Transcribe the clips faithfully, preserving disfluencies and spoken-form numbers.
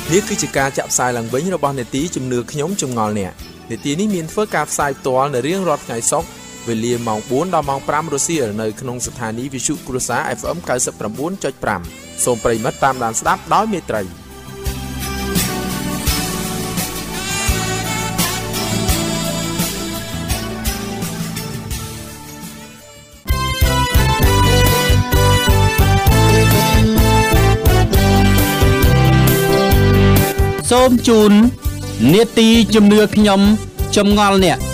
នេះគឺជាការចាក់ផ្សាយឡើងវិញរបស់នេតិជំនឿខ្ញុំចម្ងល់អ្នកនេតិនេះមានធ្វើការផ្សាយផ្ទាល់នៅរៀងរាល់ថ្ងៃសុក្រវេលាម៉ោងbốnដល់ម៉ោងfiveរសៀលនៅក្នុងស្ថានីយ៍វិទ្យុគ្រួសារ เอฟ เอ็ม ninety-nine point five សូមប្រិយមិត្តតាមដានស្ដាប់ដោយមេត្រីសូមជូននេតិជំនឿខ្ញុំចម្ងល់អ្នក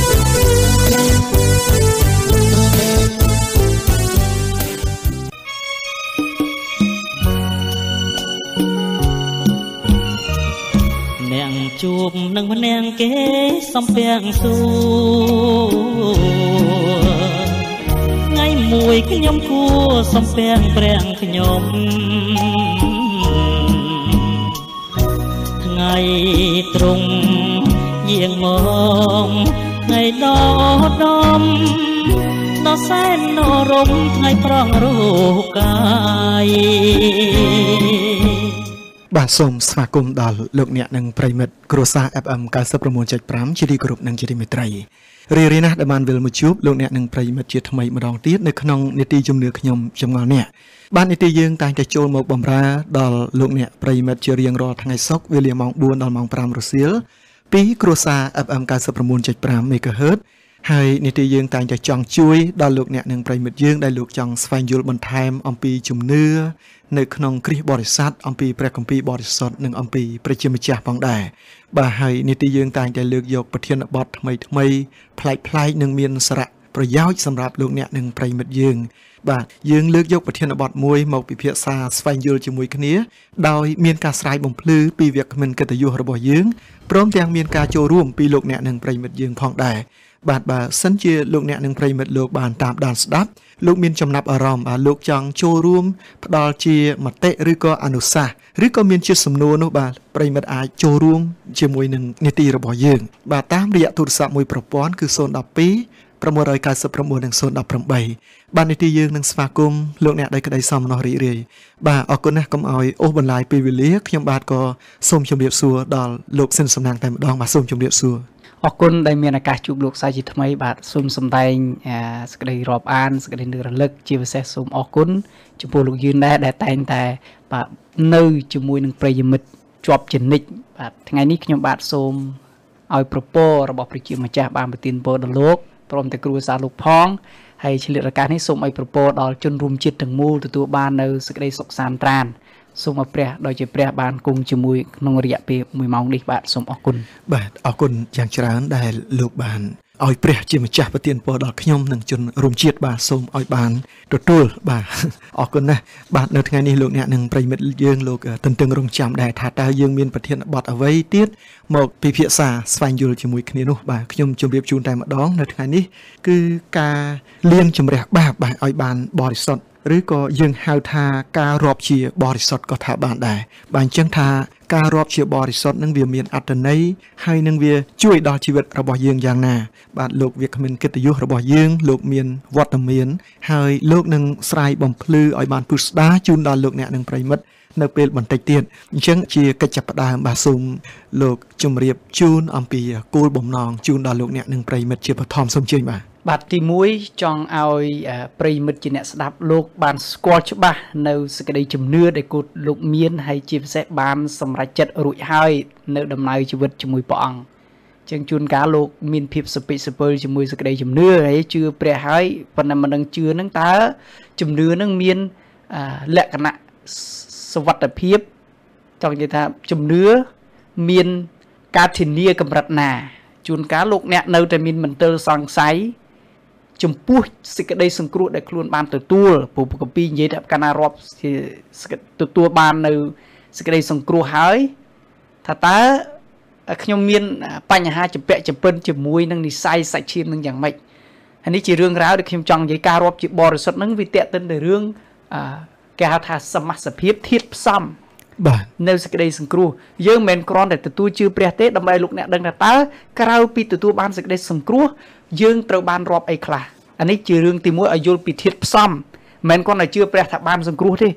អ្នកជួបនឹងម្នាក់គេសំពាំងសួរថ្ងៃមួយខ្ញុំគួរសំពាំងព្រះខ្ញុំថ្ងៃត្រង់យាងមកថ្ងៃដល់ដំដល់សែននរមថ្ងៃប្រងរូបកាយបាទសូមស្វាគមន៍ដល់លោកអ្នកនិងប្រិមិត្តគ្រួសារ เอฟ เอ็ม ninety-nine point five ជាទីគោរពនិងជាទីមេត្រីរីរីណាស់ដែលបានវិលមកជួបលោកអ្នកនិងប្រិមិត្តជាថ្មីម្ដងទៀតនៅក្នុងនេតិជំនឿខ្ញុំចម្ងល់អ្នកបាទនេតិយើងតែងតែចូលមកបម្រើដល់លោកអ្នកប្រិមិត្តជារៀងរាល់ថ្ងៃសុក្រវេលាម៉ោងbốnដល់ម៉ោងfiveរសៀលពីគ្រួសារ เอฟ เอ็ม ninety-nine point five មេហ្គាហឺតហើយនេតិយើងតែងតែចង់ជួយដល់លោកអ្នកនិងប្រិមិត្តយើងដែលលោកចង់ស្វែងយល់បន្ថែមអំពីជំនឿនៅក្នុងគ្រិស្តបរិស័ទអំពីព្រះគម្ពីរបរិសុទ្ធនិងអំពីព្រះជាម្ចាស់ផងដែរបាទហើយនេតិយើងតែងតែលើកយកប្រធានបទថ្មីថ្មីប្លែកប្លែកនិងមានសារៈប្រយោជន៍សម្រាប់លោកអ្នកនិងប្រិមិត្តយើងបាទយើងលើកយកប្រធានបទមួយមកពិភាក្សាស្វែងយល់ជាមួយគ្នាដោយមានការស្រាយបំភ្លឺពីវាគ្មិនកិត្តិយសរបស់យើងព្រមទាំងមានការចូលរួមពីលោកអ្នកនិងប្រិមិត្តយើងផងដែរបាទបើសិនជាលោកអ្នកនិងប្រិមិត្តលោកបានតាមដានស្ដាប់លោកមានចំណាប់អារម្មណ៍លោកចង់ចូលរួមផ្ដល់ជាមតិឬក៏អនុសាសន៍ឬក៏មានជាសំណួរនោះបាទប្រិមិត្តអាចចូលរួមជាមួយនឹងនីតិរបស់យើងបាទតាមរយៈទូរស័ព្ទមួយប្រព័ន្ធគឺzero one two six nine nineនិងzero one eightបាទនីតិយើងនឹងស្វាគមន៍លោកអ្នកដោយក្តីសោមនស្សរីករាយបាទអរគុណណាស់កុំឲ្យអូសបន្លាយពេលវេលាខ្ញុំបាទក៏សូមជម្រាបសួរដល់លោកសិនសំណាងតែម្ដងបាទសូមជម្រាបសួរអរគុណដែលមានឱកាសជួបលោកសាជាថ្មីបាទសូមសម្ដែងសេចក្តីរាប់អានសេចក្តីនឹករលឹកជាពិសេសសូមអរគុណចំពោះលោកយឿនដែរដែលតែងតែបាទនៅជាមួយនឹងប្រិយមិត្តជាប់ជានិច្ចបាទថ្ងៃនេះខ្ញុំបាទសូមឲ្យប្រពររបស់ព្រះជាម្ចាស់បានប្រទានពរដល់លោកព្រមទាំងគ្រួសារលោកផងហើយឆ្លៀតឱកាសនេះសូមឲ្យប្រពរដល់ជនរួមជាតិទាំងមូលទទួលបាននៅសេចក្តីសុខសាន្តត្រានសូមឲ្យព្រះដោយជាព្រះបានគង់ជាមួយក្នុងរយៈពេលoneម៉ោងនេះបាទសូមអរគុណបាទអរគុណយ៉ាងច្រើនដែលលោកបានឲ្យព្រះជាម្ចាស់ប្រទានពរដល់ខ្ញុំនិងជនរួមជាតិបាទសូមឲ្យបានទទួលបាទអរគុណណាស់បាទនៅថ្ងៃនេះលោកអ្នកនិងប្រិមិត្តយើងលោកទន្ទឹងរង់ចាំដែរថាតើយើងមានប្រធានបទអ្វីទៀតមកពិភាក្សាស្វែងយល់ជាមួយគ្នានោះបាទខ្ញុំជម្រាបជូនតែម្ដងនៅថ្ងៃនេះគឺការលាងជម្រះបាបបាទឲ្យបានបរិសុទ្ធឬក៏យើងហៅថាការរាប់ជាបរិសុទ្ធក៏ថាបានដែរបាទអញ្ចឹងថាការរាប់ជាបរិសុទ្ធនឹងវាមានអត្ថន័យហើយនឹងវាជួយដល់ជីវិតរបស់យើងយ៉ាងណាបាទលោកវាគ្មិនកិត្តិយសរបស់យើងលោកមានវត្តមានហើយលោកនឹងស្រាយបំភ្លឺឲ្យបានពុះស្ដាជូនដល់លោកអ្នកនិងប្រិមិត្តនៅពេលបន្តិចទៀតអញ្ចឹងជាកិច្ចចាប់ផ្ដើមបាទសូមលោកជម្រាបជូនអំពីគោលបំណងជូនដល់លោកអ្នកនិងប្រិមិត្តជាបឋមសូមជើញបាទបាទទីមួយចង់ឲ្យប្រិមិត្តជាអ្នកស្ដាប់លោកបានស្គាល់ច្បាស់នៅសេចក្តីជំនឿដែលគូលោកមានហើយជាពិសេសបានសម្រេចចិត្តរួចហើយនៅដំណើរជីវិតជាមួយព្រះអង្គចឹងជួនកាលលោកមានភាពសពិសពិលជាមួយសេចក្តីជំនឿហើយជឿព្រះហើយប៉ុន្តែមិនដឹងជឿនឹងតើជំនឿនឹងមានលក្ខណៈសុវត្ថិភាពចង់និយាយថាជំនឿមានការធានាកម្រិតណាជួនកាលលោកអ្នកនៅតែមានមន្ទិលសង្ស័យចំពោះសេចក្តីសង្គ្រោះដែលខ្លួនបានទទួលព្រោះគម្ពីរនិយាយថាកាលណារាប់ទទួលបាននៅសេចក្តីសង្គ្រោះហើយថាតើខ្ញុំមានបញ្ហាចម្ពាក់ចម្ពិនជាមួយនឹងនិស្ស័យសាច់ឈាមនឹងយ៉ាងម៉េចហើយនេះជារឿងរ៉ាវដែលខ្ញុំចង់និយាយការរាប់ជាបរិសុទ្ធនឹងវាតេតិនទៅរឿងគេហៅថាសមាសភាពធាតុផ្សំបាទនៅសេចក្តីសង្គ្រោះយើងមិនមែនគ្រាន់តែទទួលជឿព្រះទេដើម្បីលោកអ្នកដឹងថាតើក្រៅពីទទួលបានសេចក្តីសង្គ្រោះយើងត្រូវបានរាប់អីខ្លះអានេះជារឿងទីមួយឲ្យយល់ពីធាតុផ្សំមិនមែនគ្រាន់តែជឿព្រះថាបានសង្គ្រោះទេ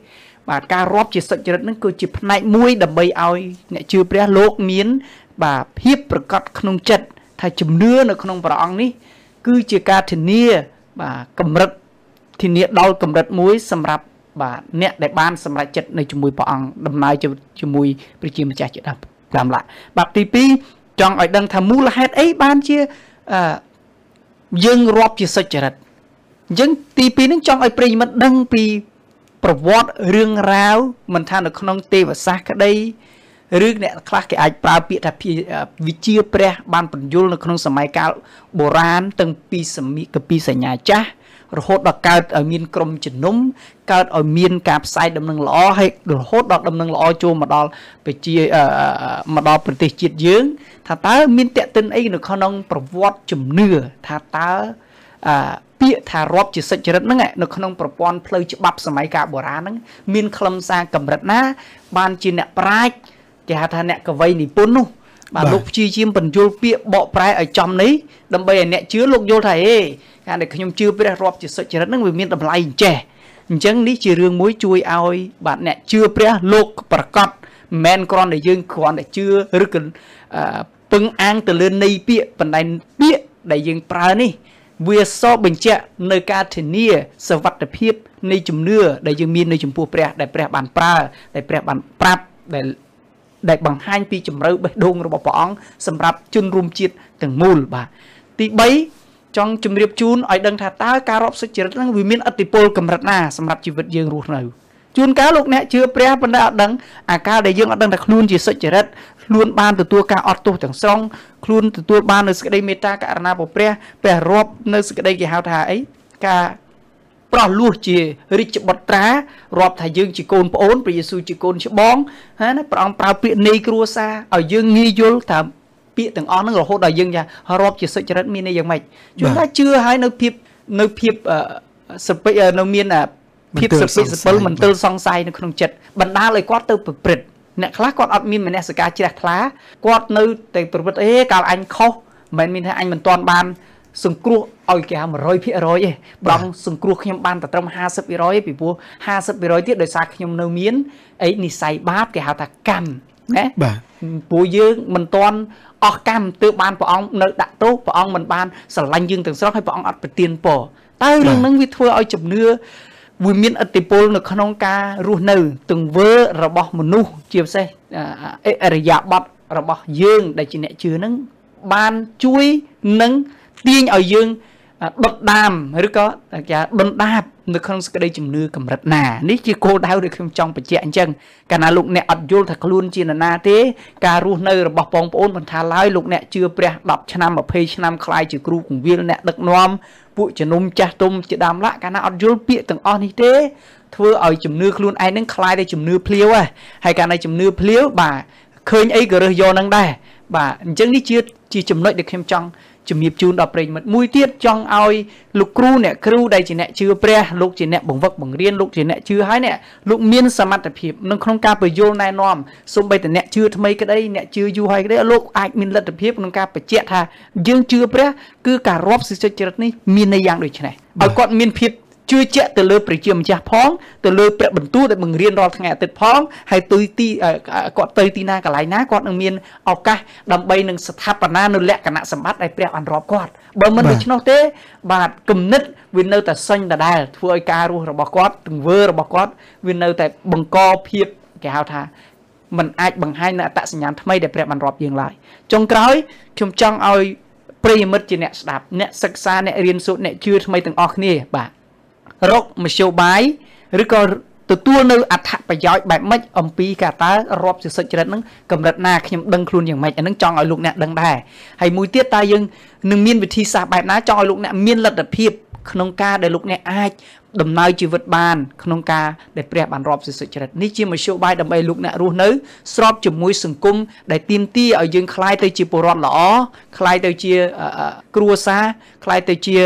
បាទការរាប់ជាសុចរិតហ្នឹងគឺជាផ្នែកមួយដើម្បីឲ្យអ្នកជឿព្រះលោកមានបាទភាពប្រកបក្នុងចិត្តថាជំនឿនៅក្នុងព្រះអង្គនេះគឺជាការធានាបាទកម្រិតធានាដល់កម្រិតមួយសម្រាប់បាទអ្នកដែលបានសម្រេចចិត្តនៅជាមួយព្រះអង្គដំណើរជាមួយព្រះជាម្ចាស់ជាដើមឡាបាទទីពីរចង់ឲ្យដឹងថាមូលហេតុអីបានជាអឺយើងរាប់ជាសុចរិតអញ្ចឹងទីពីរហ្នឹងចង់ឲ្យប្រិយមិត្តដឹងពីប្រវត្តិរឿងរ៉ាវមិនថានៅក្នុងទេវសាស្ត្រក្តីឬអ្នកខ្លះគេអាចប្រើពាក្យថាវិជាព្រះបានបញ្យល់នៅក្នុងសម័យកាលបុរាណតាំងពីសម័យកពីសញ្ញាចាស់រហូតដល់កើតឲ្យមានក្រុមជំនុំកើតឲ្យមានការផ្សាយដំណឹងល្អហើយរហូតដល់ដំណឹងល្អចូលមកដល់ប្រជាមកដល់ប្រទេសជាតិយើងថាតើមានតេតិនអីនៅក្នុងប្រវត្តិជំនឿថាតើអឺពាក្យថារាប់ជាសុចរិតហ្នឹងនៅក្នុងប្រព័ន្ធផ្លូវច្បាប់សម័យកាលបុរាណហ្នឹងមានខ្លឹមសារកម្រិតណាបានជាអ្នកប្រាជ្ញគេហៅថាអ្នកកវីនិពន្ធនោះបាទលោកព្យាយាមបញ្យល់ពាក្យបកប្រែឲ្យចំនេះដើម្បីឲ្យអ្នកជឿលោកយល់ថាហេការដែលខ្ញុំជឿព្រះរាប់ជាសុចរិតហ្នឹងវាមានតម្លៃអញ្ចេះអញ្ចឹងនេះជារឿងមួយជួយឲ្យបាទអ្នកជឿព្រះលោកប្រកបមិនមែនគ្រាន់តែយើងគ្រាន់តែជឿឬក៏ពឹងអាងទៅលើន័យពាក្យបណ្ដៃពាក្យដែលយើងប្រើនេះវាសបបញ្ជាក់នៅការធានាសវត្ថិភាពនៃជំនឿដែលយើងមាននៅចំពោះព្រះដែលព្រះបានប្រើដែលព្រះបានប្រាប់ដែលដែលបង្ហាញពីជំរឿបេះដូងរបស់ព្រះអង្គសម្រាប់ជនរួមជាតិទាំងមូលបាទទីបីចង់ជម្រាបជូនឲ្យដឹងថាតើការរាប់សុចរិតហ្នឹងវាមានឥទ្ធិពលកម្រិតណាសម្រាប់ជីវិតយើងរស់នៅជួនកាលលោកអ្នកជឿព្រះប៉ុន្តែអត់ដឹងអាការដែលយើងអត់ដឹងថាខ្លួនជាសុចរិតខ្លួនបានទទួលការអត់ទោសទាំងស្រុងខ្លួនទទួលបាននៅសេចក្តីមេត្តាករុណារបស់ព្រះព្រះរាប់នៅសេចក្តីគេហៅថាអីការប្រោះលោះជារាជបុត្រារាប់ថាយើងជាកូនប្អូនព្រះយេស៊ូវជាកូនច្បងណាព្រះអង្គប្រើពាក្យនៃគ្រួសារឲ្យយើងងាយយល់ថាពាក្យទាំងអស់ហ្នឹងរហូតដល់យើងថារាប់ជាសុចរិតមានន័យយ៉ាងម៉េចជួនកាលជឿឲ្យនៅភាពនៅភាពសពិនៅមានភាពសពិសពិលមិនទិលសង្ស័យនៅក្នុងចិត្តបណ្ដាលឲ្យគាត់ទៅប្រព្រឹត្តអ្នកខ្លះគាត់អត់មានមនសិការជ្រះថ្លាគាត់នៅតែប្រព្រឹត្តអេកាលអញខុសមិនមែនមានថាអញមិនទាន់បានសង្គ្រោះឲ្យគេហៅ one hundred percent ទេបងសង្គ្រោះខ្ញុំបានតែត្រឹម fifty percent ទេពីព្រោះ fifty percent ទៀតដោយសារខ្ញុំនៅមានអីនិស័យបាបគេហៅថាកម្មណាបាទពួកយើងមិនទាន់អស់កម្មទើបបានព្រះអង្គនៅដាក់ទោសព្រះអង្គមិនបានស្រឡាញ់យើងទាំងស្រុងហើយព្រះអង្គអត់ប្រទានពរតែរឿងហ្នឹងវាធ្វើឲ្យជំនឿវាមានឥទ្ធិពលនៅក្នុងការរស់នៅទង្វើរបស់មនុស្សជាពិសេសអរិយាប័ត្ររបស់យើងដែលជាអ្នកជឿហ្នឹងបានជួយនឹងទាញឲ្យយើងដុតដាមឬក៏គេដុនដាបនៅក្នុងសេចក្តីជំនឿកម្រិតណានេះជាគោលដៅដែលខ្ញុំចង់បញ្ជាក់អញ្ចឹងកាលណាលោកអ្នកអត់យល់ថាខ្លួនជានរណាទេការរស់នៅរបស់បងប្អូនមិនថាឡើយលោកអ្នកជឿព្រះtenឆ្នាំtwentyឆ្នាំខ្លាយជាគ្រូគង្វាលអ្នកដឹកនាំពួកជំនុំចាស់ទុំជាដើមឡាកាលណាអត់យល់ពាក្យទាំងអស់នេះទេធ្វើឲ្យជំនឿខ្លួនឯងនឹងខ្លាយទៅជំនឿភ្លាវហើយកាលណាជំនឿភ្លាវបាទឃើញអីក៏រើសយកនឹងដែរបាទអញ្ចឹងនេះជាជាចំណុចដែលខ្ញុំចង់ជំរាបជូនដល់ប្រិយមិត្តមួយទៀតចង់ឲ្យលោកគ្រូអ្នកគ្រូដែលជាអ្នកជឿព្រះលោកជាអ្នកបង្វឹកបង្រៀនលោកជាអ្នកជឿហើយអ្នកលោកមានសមត្ថភាពនៅក្នុងការបញ្យល់ណែនាំសូម្បីតែអ្នកជឿថ្មីក្តីអ្នកជឿយូរហើយក្តីលោកអាចមានលទ្ធភាពក្នុងការបញ្ជាក់ថាយើងជឿព្រះគឺការរាប់សិទ្ធិចរិតនេះមានន័យយ៉ាងដូចនេះឲ្យគាត់មានភាពជឿជាក់ទៅលើព្រះជាម្ចាស់ផងទៅលើព្រះបន្ទូលដែលបង្រៀនរាល់ថ្ងៃអាទិត្យផងហើយទៅទីគាត់ទៅទីណាកន្លែងណាគាត់នឹងមានឱកាសដើម្បីនឹងស្ថាបនានៅលក្ខណៈសម្បត្តិដែលព្រះបានរាប់គាត់បើមិនដូច្នោះទេបាទគំនិតវានៅតែសេញដដែលធ្វើឲ្យការរស់របស់គាត់ទង្វើរបស់គាត់វានៅតែបង្កភាពគេហៅថាมันអាចបង្ហាញនៅអត្តសញ្ញាណថ្មីដែលព្រះបានរាប់យើងឡើយចុងក្រោយខ្ញុំចង់ឲ្យប្រិយមិត្តជាអ្នកស្ដាប់អ្នកសិក្សាអ្នករៀនសូត្រអ្នកជឿថ្មីទាំងអស់គ្នាបាទរកមធ្យោបាយឬក៏ទទួលនៅអត្ថប្រយោជន៍បែបម៉េចអំពីការតើរាប់សិទ្ធិចរិតហ្នឹងកម្រិតណាខ្ញុំដឹងខ្លួនយ៉ាងម៉េចអានឹងចង់ឲ្យលោកអ្នកដឹងដែរហើយមួយទៀតតើយើងនឹងមានវិធីសាស្ត្របែបណាចង់ឲ្យលោកអ្នកមានលទ្ធភាពក្នុងការដែលលោកអ្នកអាចដំណើរជីវិតបានក្នុងការដែលព្រះបានរាប់សិទ្ធិចរិតនេះជាមធ្យោបាយដើម្បីលោកអ្នករស់នៅស្របជាមួយសង្គមដែលទាមទារឲ្យយើងក្លាយទៅជាពលរដ្ឋល្អក្លាយទៅជាគ្រួសារក្លាយទៅជា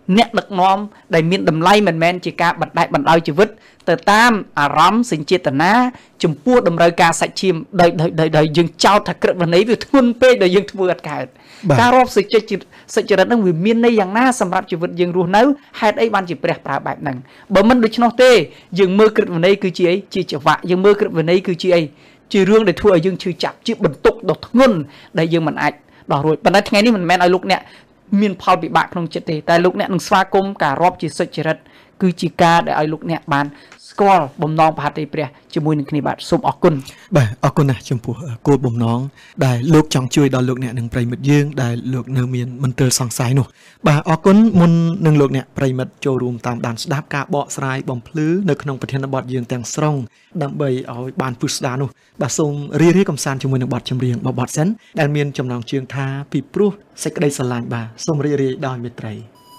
អ្នកដឹកនាំដែលមានតម្លៃមិនមែនជាការបណ្ដែតបណ្ដោយជីវិតទៅតាមអារម្មណ៍សញ្ចេតនាចំពោះតម្រូវការសាច់ឈាមដោយដោយយើងចោទថាក្រឹតវិន័យវាធ្ងន់ពេកដែលយើងធ្វើអត់កើតការរាប់សេចក្ដីសេចក្ដីហ្នឹងវាមានន័យយ៉ាងណាសម្រាប់ជីវិតយើងរស់នៅហេតុអីបានជាព្រះប្រើបែបហ្នឹងបើមិនដូច្នោះទេយើងមើលក្រឹតវិន័យគឺជាអីជាចង្វាក់យើងមើលក្រឹតវិន័យគឺជាអីជារឿងដែលធ្វើឲ្យយើងឈឺចាប់ជាបន្ទុកដ៏ធ្ងន់ដែលយើងមិនអាចដោះរួចប៉ុន្តែថ្ងៃនេះមិនមែនឲ្យលោកអ្នកមានផលពិបាកក្នុងចិត្តទេតែលោកអ្នកនឹងស្វាគមន៍ការរាប់ជាសុចរិតគឺជាការដែលឲ្យលោកអ្នកបានស្គាល់បំណងប្រហត្ថីព្រះជាមួយនឹងគ្នាបាទសូមអរគុណបាទអរគុណណាស់ចំពោះគោលបំណងដែលលោកចង់ជួយដល់លោកអ្នកនិងប្រិមិត្តយើងដែលលោកនៅមានមន្ទិលសង្ស័យនោះបាទអរគុណមុននឹងលោកអ្នកប្រិមិត្តចូលរួមតាមដានស្ដាប់ការបកស្រាយបំភ្លឺនៅក្នុងប្រធានបទយើងទាំងស្រុងដើម្បីឲ្យបានពុះស្ដារនោះបាទសូមរីករាយកំសាន្តជាមួយនឹងបទចម្រៀងបបត់សិនដែលមានចំណងជើងថាពីព្រោះសេចក្តីស្រឡាញ់បាទសូមរីករាយដោយមេត្រី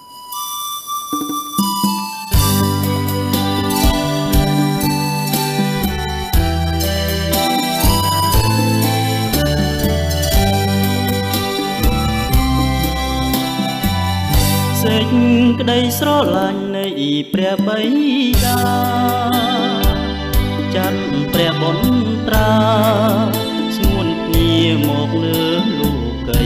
សេចក្តីស្រឡាញ់នៃព្រះបិតាចាត់ព្រះបុត្រាស្ងួនគ្នាមកលើលោកី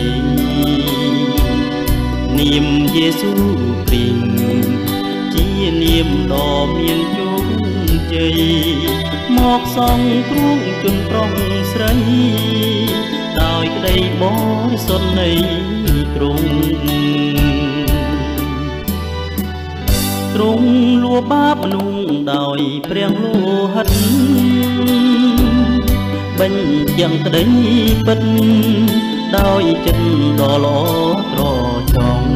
នាមយេស៊ូគ្រីស្ទជានាមដ៏មានជោគជ័យមកសង្គ្រោះជនប្រុសស្រីដោយក្តីបរិសុទ្ធនៃទ្រង់ទ្រង់លួបាបមនុស្សដោយព្រះលោហិតបញ្ចាំងក្តីពិតដោយចិត្តដ៏ល្អត្រចង់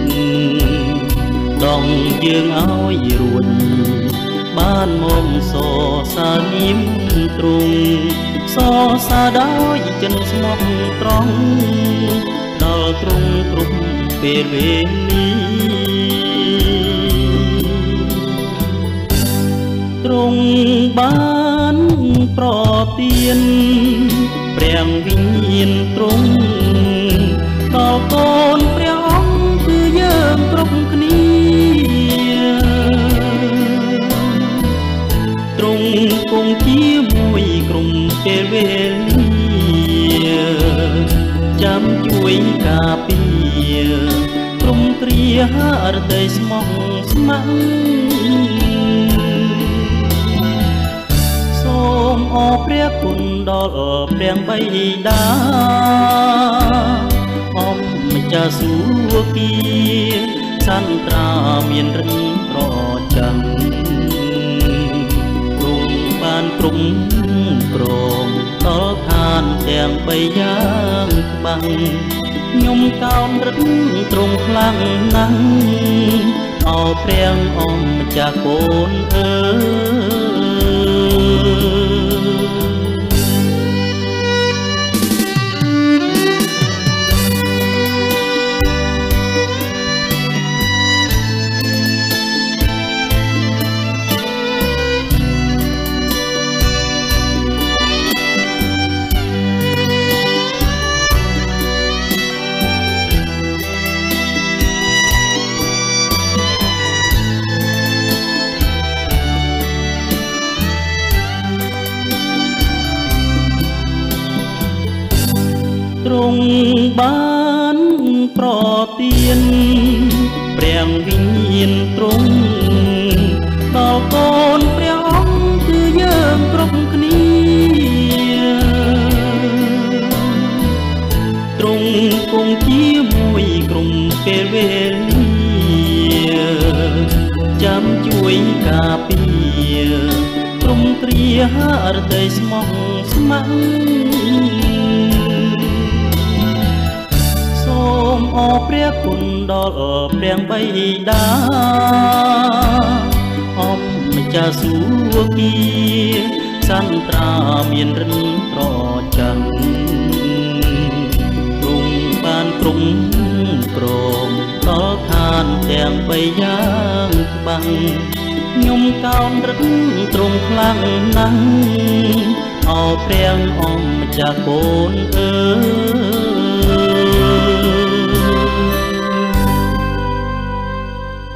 ដងយើងឲ្យរួចបានមកសរសើរនាមទ្រង់សរសើរដោយចិត្តស្មោះត្រង់ដល់ទ្រង់គ្រប់ពេលវេលាទ្រង់បានប្រទានព្រះវិញ្ញាណទ្រង់ដល់កូនព្រះអង្គគឺយើងគ្រប់គ្នាទ្រង់គង់ជាមួយក្រុមពេលវេលាចាំជួយការពារក្រុមគ្រារតីស្មោះស្ម័គ្រសូមអរព្រះគុណដល់ព្រះបិតាអម្ចាស់សុគីសន្ត្រាមានរិនត្រចាំទ្រង់បានគ្រប់គ្រងដល់ឋានទាំងបីយ៉ាងច្បាស់ខ្ញុំកោតរឹកទ្រង់ខ្លាំងណាស់អរព្រះអម្ចាស់កូនអើទ្រង់បានប្រទានព្រះវិញ្ញាណទ្រង់ដល់កូនព្រះអង្គគឺយើងគ្រប់គ្នាទ្រង់គង់ជាមួយក្រុមពេលវេលាចាំជួយការពារក្រុមគ្រារតីស្មោះស្ម័គ្រសូមអរព្រះគុណដល់ព្រះបិតាអម្ចាស់សុគីសន្ត្រាមានរិនត្រចាំទ្រង់បានគ្រប់គ្រងដល់ឋានទាំងបីយ៉ាងច្បាស់ខ្ញុំកោតរឹកទ្រង់ខ្លាំងណាស់អរព្រះអម្ចាស់កូនអើយ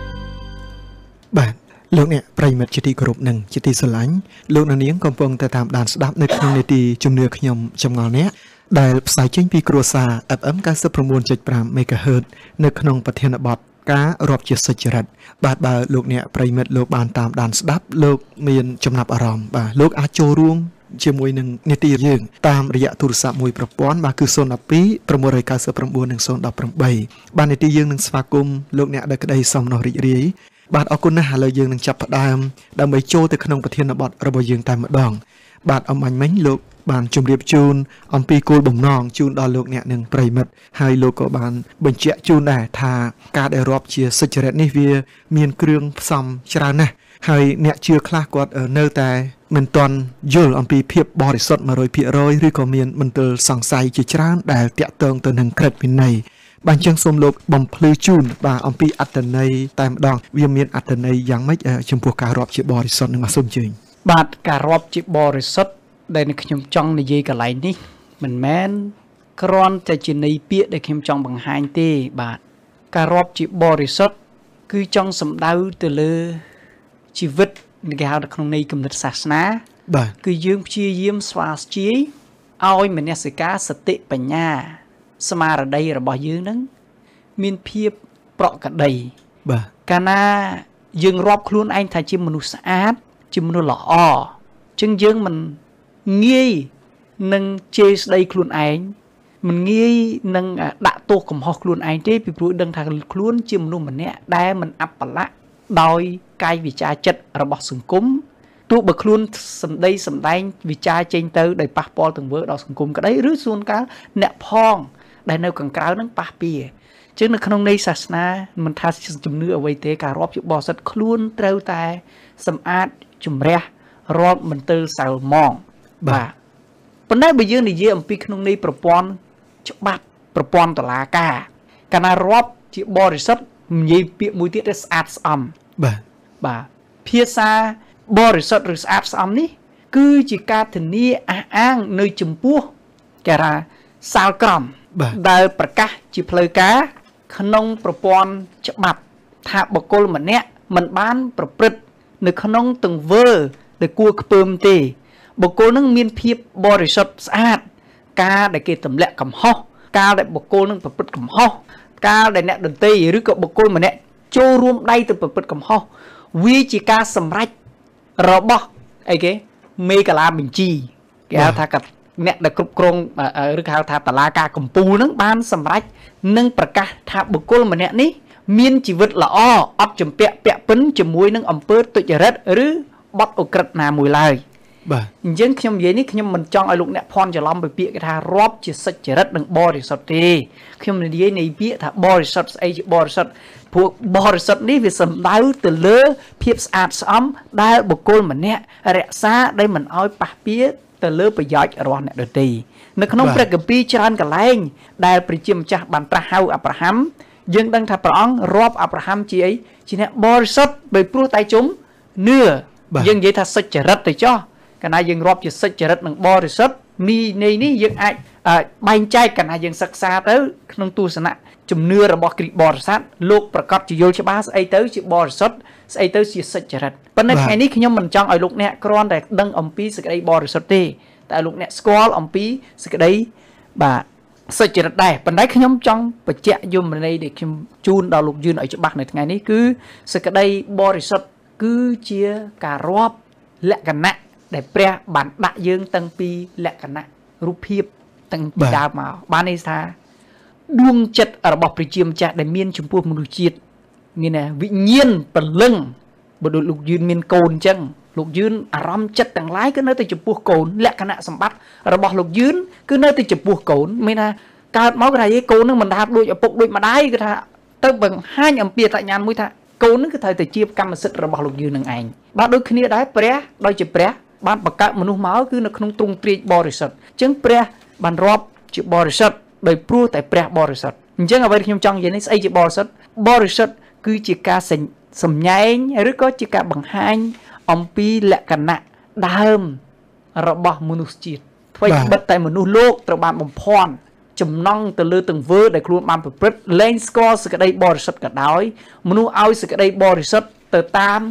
លោកអ្នកប្រិមិត្តជាទីគោរពនិងជាទីស្រឡាញ់លោកនាងកំពុងតែតាមដានស្ដាប់នៅក្នុងនេតិជំនឿខ្ញុំចម្ងល់អ្នកដែលផ្សាយចេញពីគ្រួសារ เอฟ เอ็ม เก้าสิบเก้าจุดห้า មេហ្គាហឺត នៅក្នុងប្រធានបទការរាប់ជាសុចរិតបាទបើលោកអ្នកប្រិមិត្តលោកបានតាមដានស្ដាប់លោកមានចំណាប់អារម្មណ៍បាទលោកអាចចូលរួមជាមួយនឹងនេតិយើងតាមរយៈទូរស័ព្ទមួយប្រព័ន្ធបាទគឺศูนย์ หนึ่ง สอง หก 9 9 9 និងศูนย์ หนึ่ง แปดបាទនេតិយើងនឹងស្វាគមន៍លោកអ្នកដោយក្តីសោមនស្សរីករាយបាទអរគុណណាស់ឥឡូវយើងនឹងចាប់ផ្ដើមដើម្បីចូលទៅក្នុងប្រធានបទរបស់យើងតែម្ដងបាទអំបញ្ញមិញលោកបានជម្រាបជូនអំពីគោលបំណងជូនដល់លោកអ្នកនិងប្រិមិត្តហើយលោកក៏បានបញ្ជាក់ជូនដែរថាការដែលរាប់ជាសុចរិតនេះវាមានគ្រឿងផ្សំច្រើនណាស់ហើយអ្នកជឿខ្លះគាត់នៅតែមិនទាន់យល់អំពីភាពបរិសុទ្ធ một trăm phần trăm ឬក៏មានមន្ទិលសង្ស័យជាច្រើនដែលតាក់ទងទៅនឹងក្រឹតវិន័យបាទអញ្ចឹងសូមលោកបំភ្លឺជូនបាទអំពីអត្ថន័យតែម្ដងវាមានអត្ថន័យយ៉ាងម៉េចចំពោះការរាប់ជាបរិសុទ្ធនឹងសូមអញ្ជើញបាទការរាប់ជាបរិសុទ្ធដែលខ្ញុំចង់និយាយកន្លែងនេះមិនមែនគ្រាន់តែជាន័យពាក្យដែលខ្ញុំចង់បង្ហាញទេបាទការរាប់ជាបរិសុទ្ធគឺចង់សំដៅទៅលើជីវិតគេហៅក្នុងន័យគំនិតសាសនាបាទគឺយើងព្យាយាមស្វាស្ជាយឲ្យមនសិការសតិបញ្ញាស្មារតីរបស់យើងនឹងមានភាពប្រក្រតីបាទកាលណាយើងរាប់ខ្លួនឯងថាជាមនុស្សស្អាតជាមនុស្សល្អអញ្ចឹងយើងមិនងាយនឹងជេរស្ដីខ្លួនឯងមិនងាយនឹងដាក់ទោសកំហុសខ្លួនឯងទេពីព្រោះដឹងថាខ្លួនជាមនុស្សម្នាក់ដែលមិនអបល័ក្ខដោយកាយវិចារចិត្តរបស់សង្គមទោះបើខ្លួនសម្ដីសម្ដែងវិចារចេញទៅដោយប៉ះពាល់ទាំងវើដល់សង្គមក្តីឬជួនកាលអ្នកផងដែលនៅខាងក្រៅនឹងប៉ះពៀចឹងនៅក្នុងន័យសាសនាមិនថាជំនឿអ្វីទេការរាប់ជាបរិសុទ្ធខ្លួនត្រូវតែសម្អាតជំរះរាប់មន្ទិលសៅហ្មងបាទប៉ុន្តែបើយើងនិយាយអំពីក្នុងន័យប្រព័ន្ធច្បាប់ប្រព័ន្ធតុលាការកាលណារាប់ជាបរិសុទ្ធនិយាយពាក្យមួយទៀតដែលស្អាតស្អំបាទបាទភាសាបរិសុទ្ធឬស្អាតស្អំនេះគឺជាការធានាអះអាងនៅចំពោះគេថាសាលក្រមដែលប្រកាសជាផ្លូវការក្នុងប្រព័ន្ធច្បាប់ថាបុគ្គលម្នាក់មិនបានប្រព្រឹត្តនៅក្នុងទង្វើដែលគួរខ្ពើមទេបុគ្គលនឹងមានភាពបរិសុទ្ធស្អាតការដែលគេទម្លាក់កំហុសការដែលបុគ្គលនឹងប្រព្រឹត្តកំហុសការដែលអ្នកដទៃឬក៏បុគ្គលម្នាក់ចូលរួមដៃទៅប្រព្រឹត្តកំហុសវាជាការសម្រេចរបស់អីគេមេកាឡាបញ្ជីគេហៅថាអ្នកដែលគ្រប់គ្រងឬគេហៅថាតឡាការកម្ពុជានឹងបានសម្រេចនិងប្រកាសថាបុគ្គលម្នាក់នេះមានជីវិតល្អអត់ចម្ពាក់ពាក់ពិនជាមួយនឹងអំពើទុច្ចរិតឬបទឧក្រិដ្ឋណាមួយឡើយបាទអញ្ចឹងខ្ញុំនិយាយនេះខ្ញុំមិនចង់ឲ្យលោកអ្នកភ័ន្តច្រឡំពីពាក្យគេថារាប់ជាសុចរិតនិងបរិសុទ្ធទេខ្ញុំនិយាយនៃពាក្យថាបរិសុទ្ធស្អីជាបរិសុទ្ធព្រោះបរិសុទ្ធនេះវាសំដៅទៅលើភាពស្អាតស្អំដែលបុគ្គលម្នាក់រក្សាដែលមិនឲ្យប៉ះពាល់ទៅលើប្រយោជន៍របស់អ្នកដទៃនៅក្នុងព្រះគម្ពីរច្រើនកន្លែងដែលព្រះជាម្ចាស់បានត្រាស់ហៅអាប់រ៉ាហាំយើងដឹងថាព្រះអង្គរាប់អាប់រ៉ាហាំជាអីជាអ្នកបរិសុទ្ធដោយព្រោះតែជំនឿយើងនិយាយថាសុចរិតទៅចុះកាលណាយើងរាប់ជាសុចរិតនិងបរិសុទ្ធមីនៃនេះយើងអាចបែងចែកកាលណាយើងសិក្សាទៅក្នុងទស្សនៈជំនឿរបស់គ្រីស្ទបរិស័ទលោកប្រកាសជាយល់ច្បាស់ស្អីទៅជាបរិសុទ្ធស្អីទៅជាសុចរិតប៉ុន្តែថ្ងៃនេះខ្ញុំមិនចង់ឲ្យលោកអ្នកគ្រាន់តែដឹងអំពីសេចក្តីបរិសុទ្ធទេតែលោកអ្នកស្គាល់អំពីសេចក្តីបាទសុចរិតដែរប៉ុន្តែខ្ញុំចង់បញ្ជាក់យមន័យដែលខ្ញុំជូនដល់លោកយឿនឲ្យច្បាស់នៅថ្ងៃនេះគឺសេចក្តីបរិសុទ្ធគឺជាការរាប់លក្ខណៈដែលព្រះបានដាក់យើងតាំងពីលក្ខណៈរូបភាពតាំងពីដើមមកបានន័យថាដួងចិត្តរបស់ព្រះជាម្ចាស់ដែលមានចំពោះមនុស្សជាតិមានវិញ្ញាណពលឹងបើដូចលោកយឿនមានកូនអញ្ចឹងលោកយឿនអារម្មណ៍ចិត្តទាំងឡាយគឺនៅតែចំពោះកូនលក្ខណៈសម្បត្តិរបស់លោកយឿនគឺនៅតែចំពោះកូនមានថាកើតមកថាកូននឹងមិនថាដូចឪពុកដូចម្ដាយគឺថាទៅបង្ហាញអំពីអត្តញ្ញាណមួយថាកូននឹងគឺត្រូវតែជាកម្មសិទ្ធិរបស់លោកយឿននឹងឯងបាទដូចគ្នាដែរព្រះដោយជាព្រះបានបង្កើតមនុស្សមកគឺនៅក្នុងទ្រង់ទ្រាយបរិសុទ្ធអញ្ចឹងព្រះបានរាប់ជាបរិសុទ្ធដោយព្រោះតែព្រះបរិសុទ្ធអញ្ចឹងអ្វីដែលខ្ញុំចង់និយាយនេះស្អីជាបរិសុទ្ធបរិសុទ្ធគឺជាការសម្ញែងឬក៏ជាការបង្ហាញអំពីលក្ខណៈដើមរបស់មនុស្សជាតិធ្វើឲ្យបិទតែមនុស្សលោកត្រូវបានបំភាន់ចំណង់ទៅលើទង្វើដែលខ្លួនបានប្រព្រឹត្តលែងស្គាល់សេចក្តីបរិសុទ្ធក៏ដោយមនុស្សឲ្យសេចក្តីបរិសុទ្ធទៅតាម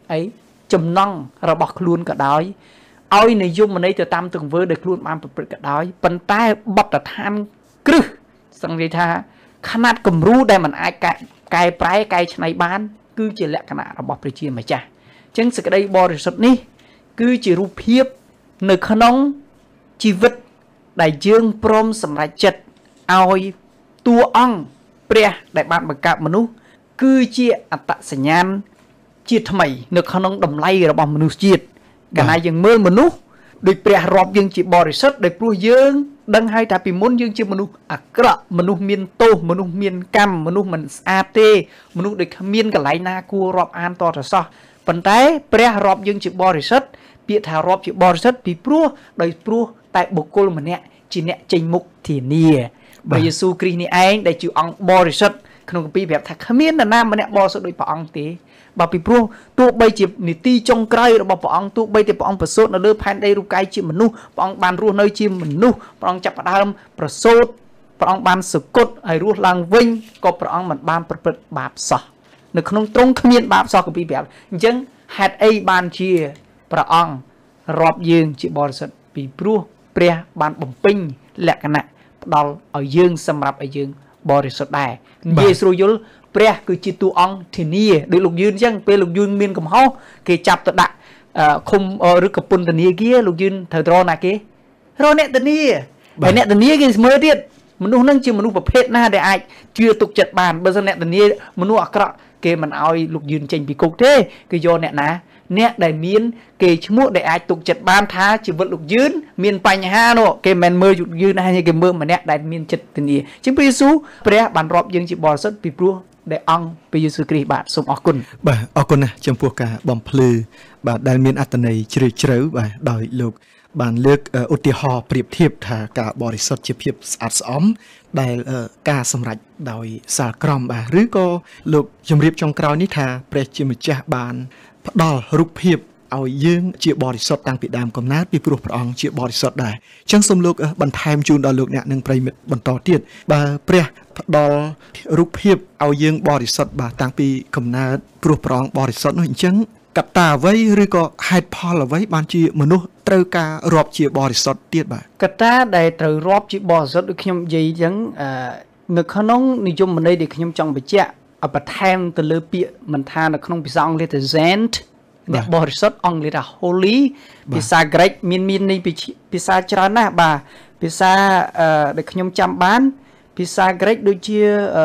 អីចំណងរបស់ខ្លួនក៏ដោយឲ្យនិយមន័យទៅតាមទង្វើដែលខ្លួនបានប្រព្រឹត្តក៏ដោយប៉ុន្តែបទដ្ឋានគ្រឹះសង្ឃនិយាយថាຂະຫນាត់គំរូដែលมันអាចកែប្រែកែច្នៃបានគឺជាលក្ខណៈរបស់ព្រះជាម្ចាស់អញ្ចឹងសេចក្តីបរិសុទ្ធនេះគឺជារូបភាពនៅក្នុងជីវិតដែលយើងព្រមសម្រេចចិត្តឲ្យតួអង្គព្រះដែលបានបង្កើតមនុស្សគឺជាអត្តសញ្ញាណជាតិថ្មីនៅក្នុងតម្លៃរបស់មនុស្សជាតិកាលណាយើងមើលមនុស្សដោយព្រះរាប់យើងជាបរិសុទ្ធដោយព្រោះយើងដឹងហើយថាពីមុនយើងជាមនុស្សអាក្រក់មនុស្សមានទោសមនុស្សមានកម្មមនុស្សមិនស្អាតទេមនុស្សដែលគ្មានកន្លែងណាគួររាប់អានតទៅសោះប៉ុន្តែព្រះរាប់យើងជាបរិសុទ្ធពាក្យថារាប់ជាបរិសុទ្ធពីព្រោះដោយព្រោះតែបុគ្គលម្នាក់ជាអ្នកចេញមុខធានាព្រះយេស៊ូវគ្រីស្ទនេះឯងដែលជាអង្គបរិសុទ្ធក្នុងគម្ពីរប្រាប់ថាគ្មាននរណាម្នាក់បរិសុទ្ធដូចព្រះអង្គទេបើពីព្រោះទោះបីជានីតិចុងក្រោយរបស់ព្រះអង្គទោះបីតែព្រះអង្គប្រសូតនៅលើផែនដីរូបកាយជាមនុស្សព្រះអង្គបានរស់នៅជាមនុស្សព្រះអង្គចាប់ផ្ដើមប្រសូតព្រះអង្គបានសុគតហើយរស់ឡើងវិញក៏ព្រះអង្គមិនបានប្រព្រឹត្តបាបសោះនៅក្នុងទ្រង់គ្មានបាបសោះគម្ពីរប្រាប់អញ្ចឹងហេតុអីបានជាព្រះអង្គរាប់យើងជាបរិសុទ្ធពីព្រោះព្រះបានបំពេញលក្ខណៈផ្ដល់ឲ្យយើងសម្រាប់ឲ្យយើងបរិសុទ្ធដែរនិយាយស្រួលយល់ព្រះគឺជាតួអង្គធានាដោយលោកយឿនអញ្ចឹងពេលលោកយឿនមានកំហុសគេចាប់ទៅដាក់ឃុំឬក៏ពន្ធនាគារលោកយឿនត្រូវរកណាគេរកអ្នកធានាហើយអ្នកធានាគេមើលទៀតមនុស្សហ្នឹងជាមនុស្សប្រភេទណាដែលអាចជឿទុកចិត្តបានបើមិនអ្នកធានាមនុស្សអាក្រក់គេមិនឲ្យលោកយឿនចេញពីគុកទេគេយកអ្នកណាអ្នកដែលមានគេឈ្មោះដែលអាចទុកចិត្តបានថាជីវិតលោកយឿនមានបញ្ហានោះគេមិនមើលលោកយឿនណាគេមើលម្នាក់ដែលមានចិត្តធានាជាងព្រះយេស៊ូវព្រះបានរាប់យើងជាបរិសុទ្ធពីព្រោះដែលអង្គព្រះយេស៊ូវគ្រីស្ទបាទសូមអរគុណបាទអរគុណណាស់ចំពោះការបំភ្លឺបាទដែលមានអត្ថន័យជ្រាលជ្រៅបាទដោយលោកបានលើកឧទាហរណ៍ប្រៀបធៀបថាការបរិសុទ្ធជាភាពស្អាតស្អំដែលការសម្រេចដោយសាលក្រមបាទឬក៏លោកជម្រាបចុងក្រោយនេះថាព្រះជាម្ចាស់បានផ្ដល់រូបភាពឲ្យយើងជាបរិសុទ្ធតាំងពីដើមកំណើតពីព្រោះព្រះអង្គជាបរិសុទ្ធដែរអញ្ចឹងសូមលោកបន្ថែមជូនដល់លោកអ្នកនិងប្រិយមិត្តបន្តទៀតបើព្រះផ្ដល់រូបភាពឲ្យយើងបរិសុទ្ធបាទតាំងពីកំណើតព្រោះព្រះអង្គបរិសុទ្ធនោះអញ្ចឹងកត្តាអ្វីឬក៏ហេតុផលអ្វីបានជាមនុស្សត្រូវការរាប់ជាបរិសុទ្ធទៀតបាទកត្តាដែលត្រូវរាប់ជាបរិសុទ្ធដូចខ្ញុំនិយាយអញ្ចឹងនៅក្នុងនិយមន័យដែលខ្ញុំចង់បញ្ជាក់បន្ថែមទៅលើពាក្យមិនថានៅក្នុងភាសាអង់គ្លេសថា saint អ្នកបរិសុទ្ធអង់គ្លេសថា holy ភាសាក្រិកមានមានន័យភាសាច្រើនណាស់បាទភាសាដែលខ្ញុំចាំបានភាសាក្រិកដូចជា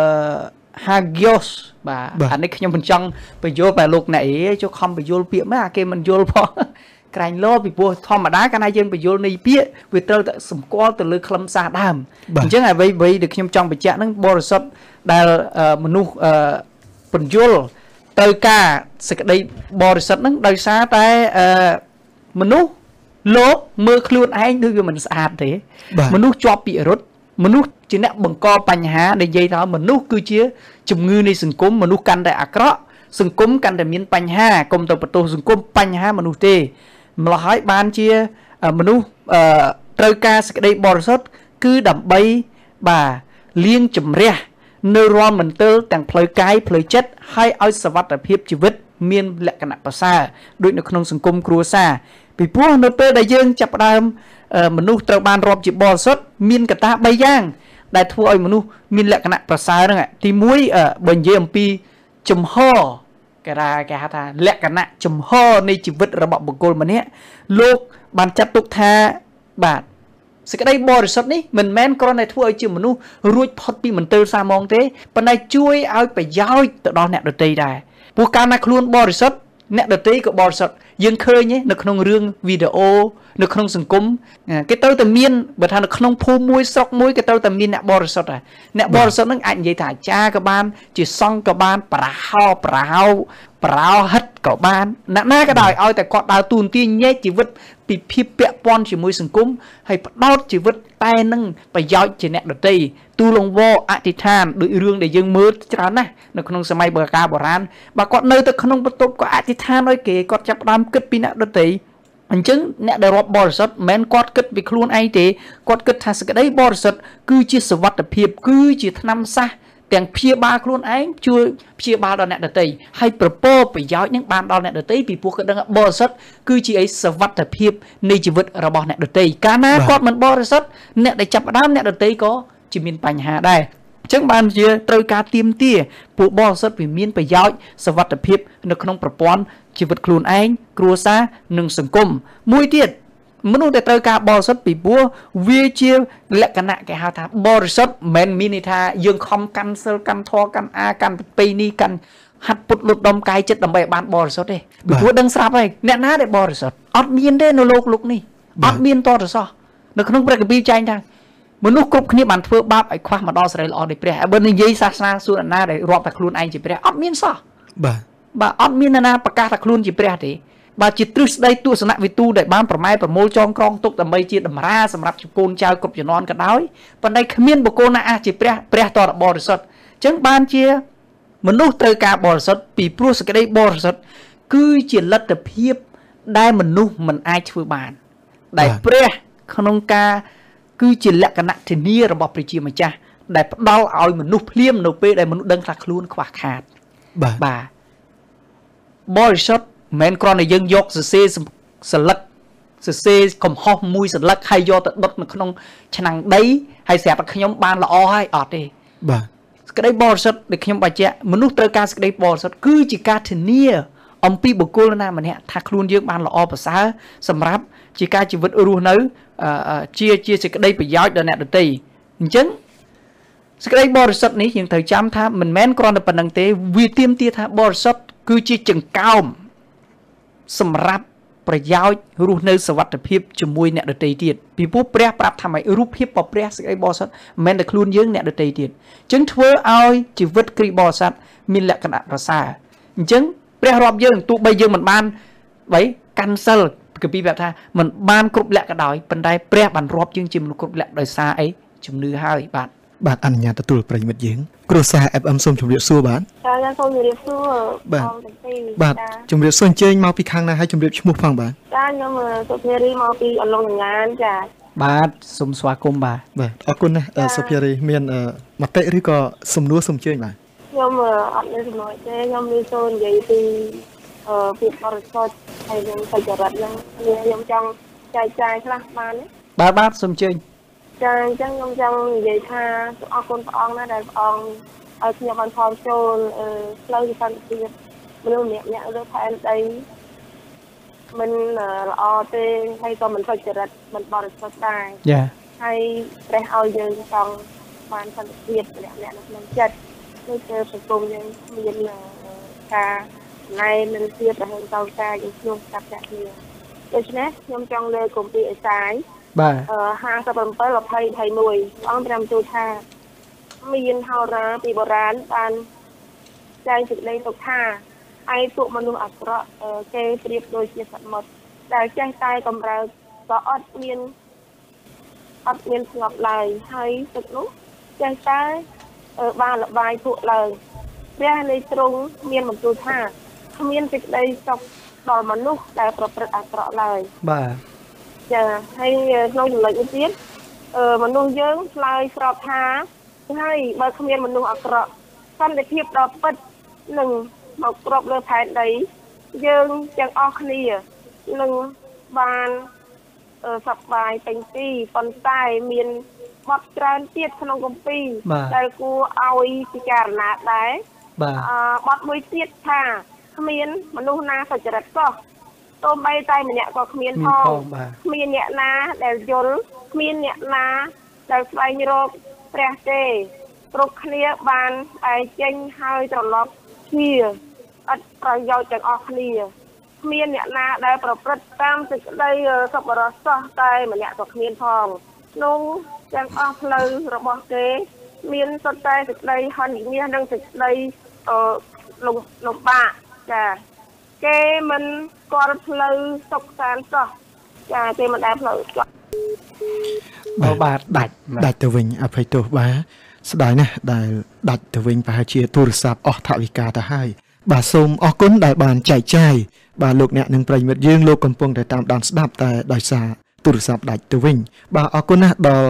hagios បាទអានេះខ្ញុំមិនចង់បញ្យល់បែរលោកអ្នកអីចូលខំបញ្យល់ពាក្យមកអាគេមិនយល់ផងក្រែងលោពីព្រោះធម្មតាកាលណាយើងបញ្យល់នៃពាក្យវាត្រូវតែសម្គាល់ទៅលើខ្លឹមសារដើមអញ្ចឹងអ្វីអ្វីដែលខ្ញុំចង់បញ្ជាក់ហ្នឹងបរិសុទ្ធដែលមនុស្សបញ្យល់ទៅការសេចក្តីបរិសុទ្ធហ្នឹងដោយសារតែមនុស្សលោកមើលខ្លួនឯងដូចវាមិនស្អាតទេមនុស្សជាប់ពិរុទ្ធមនុស្សជាអ្នកបង្កបញ្ហាដែលនិយាយថាមនុស្សគឺជាជំងឺនៃសង្គមមនុស្សកាន់តែអាក្រក់សង្គមកាន់តែមានបញ្ហាកុំទៅបន្ទោសសង្គមបញ្ហាមនុស្សទេម្ល៉េះហើយបានជាមនុស្សត្រូវការសេចក្តីបរិសុទ្ធគឺដើម្បីបាទលាងជំរះនៅរាល់មន្ទិលទាំងផ្លូវកាយផ្លូវចិត្តហើយឲ្យសុវត្ថិភាពជីវិតមានលក្ខណៈប្រសើរដូចនៅក្នុងសង្គមគ្រួសារពីព្រោះនៅពេលដែលយើងចាប់ផ្ដើមមនុស្សត្រូវបានរាប់ជាបរិសុទ្ធមានកត្តាបីយ៉ាងដែលធ្វើឲ្យមនុស្សមានលក្ខណៈប្រសើរហ្នឹងទីមួយបើនិយាយអំពីចំហគេថាគេហៅថាលក្ខណៈចំហនៃជីវិតរបស់បុគ្គលម្នាក់លោកបានចាត់ទុកថាបាទសេចក្តីបរិសុទ្ធនេះមិនមែនគ្រាន់តែធ្វើឲ្យជាមនុស្សរួចផុតពីមន្ទិលសាមងទេប៉ុន្តែជួយឲ្យប្រយោជន៍ទៅដល់អ្នកដទៃដែរព្រោះកាលណាខ្លួនបរិសុទ្ធអ្នកដទៃក៏បរិសុទ្ធយើងឃើញនៅក្នុងរឿងវីដេអូនៅក្នុងសង្គមគេទៅតែមានបើថានៅក្នុងភូមិមួយស្រុកមួយគេទៅតែមានអ្នកបរិសុទ្ធដែរអ្នកបរិសុទ្ធហ្នឹងអាចនិយាយថាអាចារ្យក៏បានជាសង្ឃក៏បានប្រហោប្រហោប្រោហិតក៏បានអ្នកណាក៏ដោយឲ្យតែគាត់ដើរតួនាទីញែកជីវិតពីភាពពាក់ព័ន្ធជាមួយសង្គមហើយផ្ដោតជីវិតតែនឹងប្រយោជន៍ជាអ្នកដទៃទូលង្វរអធិដ្ឋានដោយរឿងដែលយើងមើលច្រើនណាស់នៅក្នុងសម័យបុរាណបុរាណបើគាត់នៅទៅក្នុងបន្ទប់ក៏អធិដ្ឋានឲ្យគេគាត់ចាប់ផ្ដើមគិតពីអ្នកដទៃអញ្ចឹងអ្នកដែលរាប់បរិសុទ្ធមិនមែនគាត់គិតពីខ្លួនឯងទេគាត់គិតថាសេចក្តីបរិសុទ្ធគឺជាសុវត្ថិភាពគឺជាថ្នាំសះទាំងព្យាបាលខ្លួនឯងជួយព្យាបាលដល់អ្នកដទៃហើយប្រពោប្រយោជន៍នឹងបានដល់អ្នកដទៃពីព្រោះគាត់ដឹងបរិសុទ្ធគឺជាអីសវត្ថភាពនៃជីវិតរបស់អ្នកដទៃកាលណាគាត់មិនបរិសុទ្ធអ្នកដែលចាប់ផ្ដើមអ្នកដទៃក៏ជាមានបញ្ហាដែរអញ្ចឹងបានជាត្រូវការទៀមទាពួកបរិសុទ្ធវាមានប្រយោជន៍សវត្ថភាពនៅក្នុងប្រព័ន្ធជីវិតខ្លួនឯងគ្រួសារនិងសង្គមមួយទៀតមនុស្សដែលត្រូវការបរិសុទ្ធពីព្រោះវាជាលក្ខណៈគេហៅថាបរិសុទ្ធមិនមានន័យថាយើងខំកាន់សិលកាន់ធម៌កាន់អាកាន់ប្រពៃណីកាន់ហាត់ពុតលុតដុំកាយចិត្តដើម្បីឲ្យបានបរិសុទ្ធទេពីព្រោះដឹងស្រាប់ហើយអ្នកណាដែលបរិសុទ្ធអត់មានទេនៅលោកលោកនេះអត់មានតតសោះនៅក្នុងព្រះគម្ពីរចែងថាមនុស្សគ្រប់គ្នាបានធ្វើបាបឲ្យខ្វះមកដល់សេរីល្អនៃព្រះហើយបើនិយាយសាសនាសួរណាដែលរាប់តែខ្លួនឯងជាព្រះអត់មានសោះបាទបាទអត់មានណាប្រកាសថាខ្លួនជាព្រះទេបើជាទ្រឹស្ដីទស្សនវិទូដែលបានប្រម៉ែប្រមូលចងក្រងទុកដើម្បីជាតម្រាសម្រាប់កូនចៅគ្រប់ជំនាន់ក៏ដោយប៉ុន្តែគ្មានបុគ្គលណាអាចជាព្រះព្រះតរបរិសុទ្ធអញ្ចឹងបានជាមនុស្សត្រូវការបរិសុទ្ធពីព្រោះសេចក្តីបរិសុទ្ធគឺជាលទ្ធភាពដែលមនុស្សមិនអាចធ្វើបានដែលព្រះក្នុងការគឺជាលក្ខណៈធានារបស់ព្រះជាម្ចាស់ដែលផ្ដល់ឲ្យមនុស្សភ្លាមនៅពេលដែលមនុស្សដឹងថាខ្លួនខ្វះខាតបាទបាទបរិសុទ្ធមិនគ្រាន់តែយើងយកសរសេរសន្លឹកសរសេរកំហុសមួយសន្លឹកហើយយកទៅដុតនៅក្នុងឆ្នាំងដីហើយស្រាប់តែខ្ញុំបានល្អហើយអត់ទេបាទសេចក្តីបរិសុទ្ធដែលខ្ញុំបញ្ជាក់មនុស្សត្រូវការសេចក្តីបរិសុទ្ធគឺជាការធានាអំពីបុគ្គលណាម្នាក់ថាខ្លួនយើងបានល្អប្រសើរសម្រាប់ជាការជីវិតរស់នៅជាជាសេចក្តីប្រយោជន៍ដល់អ្នកដទៃអញ្ចឹងសេចក្តីបរិសុទ្ធនេះយើងត្រូវចាំថាមិនមែនគ្រាន់តែប៉ុណ្្នឹងទេវាទាមទារថាបរិសុទ្ធគឺជាចង្កោមសម្រាប់ប្រយោជន៍រស់នៅសវត្ថភាពជាមួយអ្នកដទៃទៀតពីព្រោះព្រះប្រាប់ថាម៉េចរូបភាពរបស់ព្រះសេចក្តីបរិសុទ្ធមិនមែនតែខ្លួនយើងអ្នកដទៃទៀតអញ្ចឹងធ្វើឲ្យជីវិតគ្រីស្ទបរិស័ទមានលក្ខណៈប្រសើរអញ្ចឹងព្រះរាប់យើងទោះបីយើងមិនបានបីកាន់សិលគឺពីប្រាប់ថាមិនបានគ្រប់លក្ខក៏ដោយប៉ុន្តែព្រះបានរាប់យើងជាមនុស្សគ្រប់លក្ខដោយសារអីជំនឿហើយបាទបាទអនុញ្ញាតទទួលប្រិយមិត្តយើងគ្រួសារ អេఫ អឹម សូមជម្រាបសួរបាទចា៎សូមជម្រាបសួរបាទបាទជម្រាបសួរអញ្ជើញមកពីខាងណាហើយជម្រាបឈ្មោះផងបាទចា៎ខ្ញុំសុភារីមកពីអន្លង់ងានចា៎បាទសូមស្វាគមន៍បាទបាទអរគុណណាស់សុភារីមានមតិឬក៏សំណួរសូមអញ្ជើញបាទខ្ញុំអត់មានសំណួរទេខ្ញុំមានសូមនិយាយពីអឺពីបរិសុទ្ធហើយនឹងបច្ចុប្បន្នហ្នឹងខ្ញុំចង់ចែកចាយខ្លះបានទេបាទបាទសូមអញ្ជើញចាអញ្ចឹងខ្ញុំចង់និយាយថាអរគុណព្រះអង្គណាដែលព្រះអង្គឲ្យខ្ញុំបានផងចូលផ្លូវសន្តិភាពមនុស្សម្នាក់ម្នាក់លើផែនដីមិនល្អទេហើយក៏មិនសុចរិតមិនបរិសុទ្ធដែរចាហើយព្រះឲ្យយើងចង់បានសន្តិភាពម្នាក់ម្នាក់នៅក្នុងចិត្តដូចជាសង្គមយើងមានការណែនឹងទៀតរហូតដល់ការយើងខ្ញុំស្ដាប់ចាក់គ្នាដូច្នេះខ្ញុំចង់លើកគម្ពីរអេសាយបាទអឺห้าสิบเจ็ด ยี่สิบ ยี่สิบเอ็ดអង្គព្រះបន្ទូលថាមានហោរាពីបុរាណបានចែងសេចក្តីទុកថាឯពួកមនុស្សអាក្រក់គេប្រៀបដូចជាសមុទ្រដែលចេះតែកំរើកក៏អត់មានអត់មានស្ងប់ឡើយហើយទឹកនោះចេះតែបានលបាយពួកឡើងព្រះនៃទ្រង់មានបន្ទូលថាគ្មានសេចក្តីសុខដល់មនុស្សដែលប្រព្រឹត្តអាក្រក់ឡើយបាទចាហើយក្នុងចំណុចនេះទៀតអឺមនុស្សយើងឆ្លើយស្របថាហើយបើគ្មានមនុស្សអាក្រក់សន្តិភាពដ៏ពិតនឹងមកគ្របលើផែនដីយើងទាំងអស់គ្នានឹងបានសប្បាយពេញទីប៉ុន្តែមានបទច្រើនទៀតក្នុងគម្ពីរដែលគួរឲ្យពិចារណាដែរបាទអឺបទមួយទៀតថាគ្មានមនុស្សណាសុចរិតសោះទោះបីតែម្នាក់ក៏គ្មានផងគ្មានអ្នកណាដែលយល់គ្មានអ្នកណាដែលស្វែងរកព្រះទេគ្រប់គ្នាបានតែចេញហើយត្រឡប់ជាអត់ប្រយោជន៍ទាំងអស់គ្នាគ្មានអ្នកណាដែលប្រព្រឹត្តតាមសេចក្តីសប្បុរសសោះតែម្នាក់ក៏គ្មានផងនោះទាំងអស់ផ្លូវរបស់គេមានសុទ្ធតែសេចក្តីហិនមាសនិងសេចក្តីអឺលំបាកចាគេមិនស្គាល់ផ្លូវសុខសាន្តសោះចាគេមិនដែលផ្លូវចុះបាទដាច់ដាច់ទៅវិញអភ័យទោសបាទស្ដាយណាស់ដែលដាច់ទៅវិញប្រហែលជាទូរស័ព្ទអស់ថវិកាទៅហើយបាទសូមអរគុណដែលបានចែកចាយបាទលោកអ្នកនិងប្រិយមិត្តយើងលោកកំពុងតែតាមដានស្ដាប់តែដោយសារទូរស័ព្ទដាច់ទៅវិញបាទអរគុណណាស់ដល់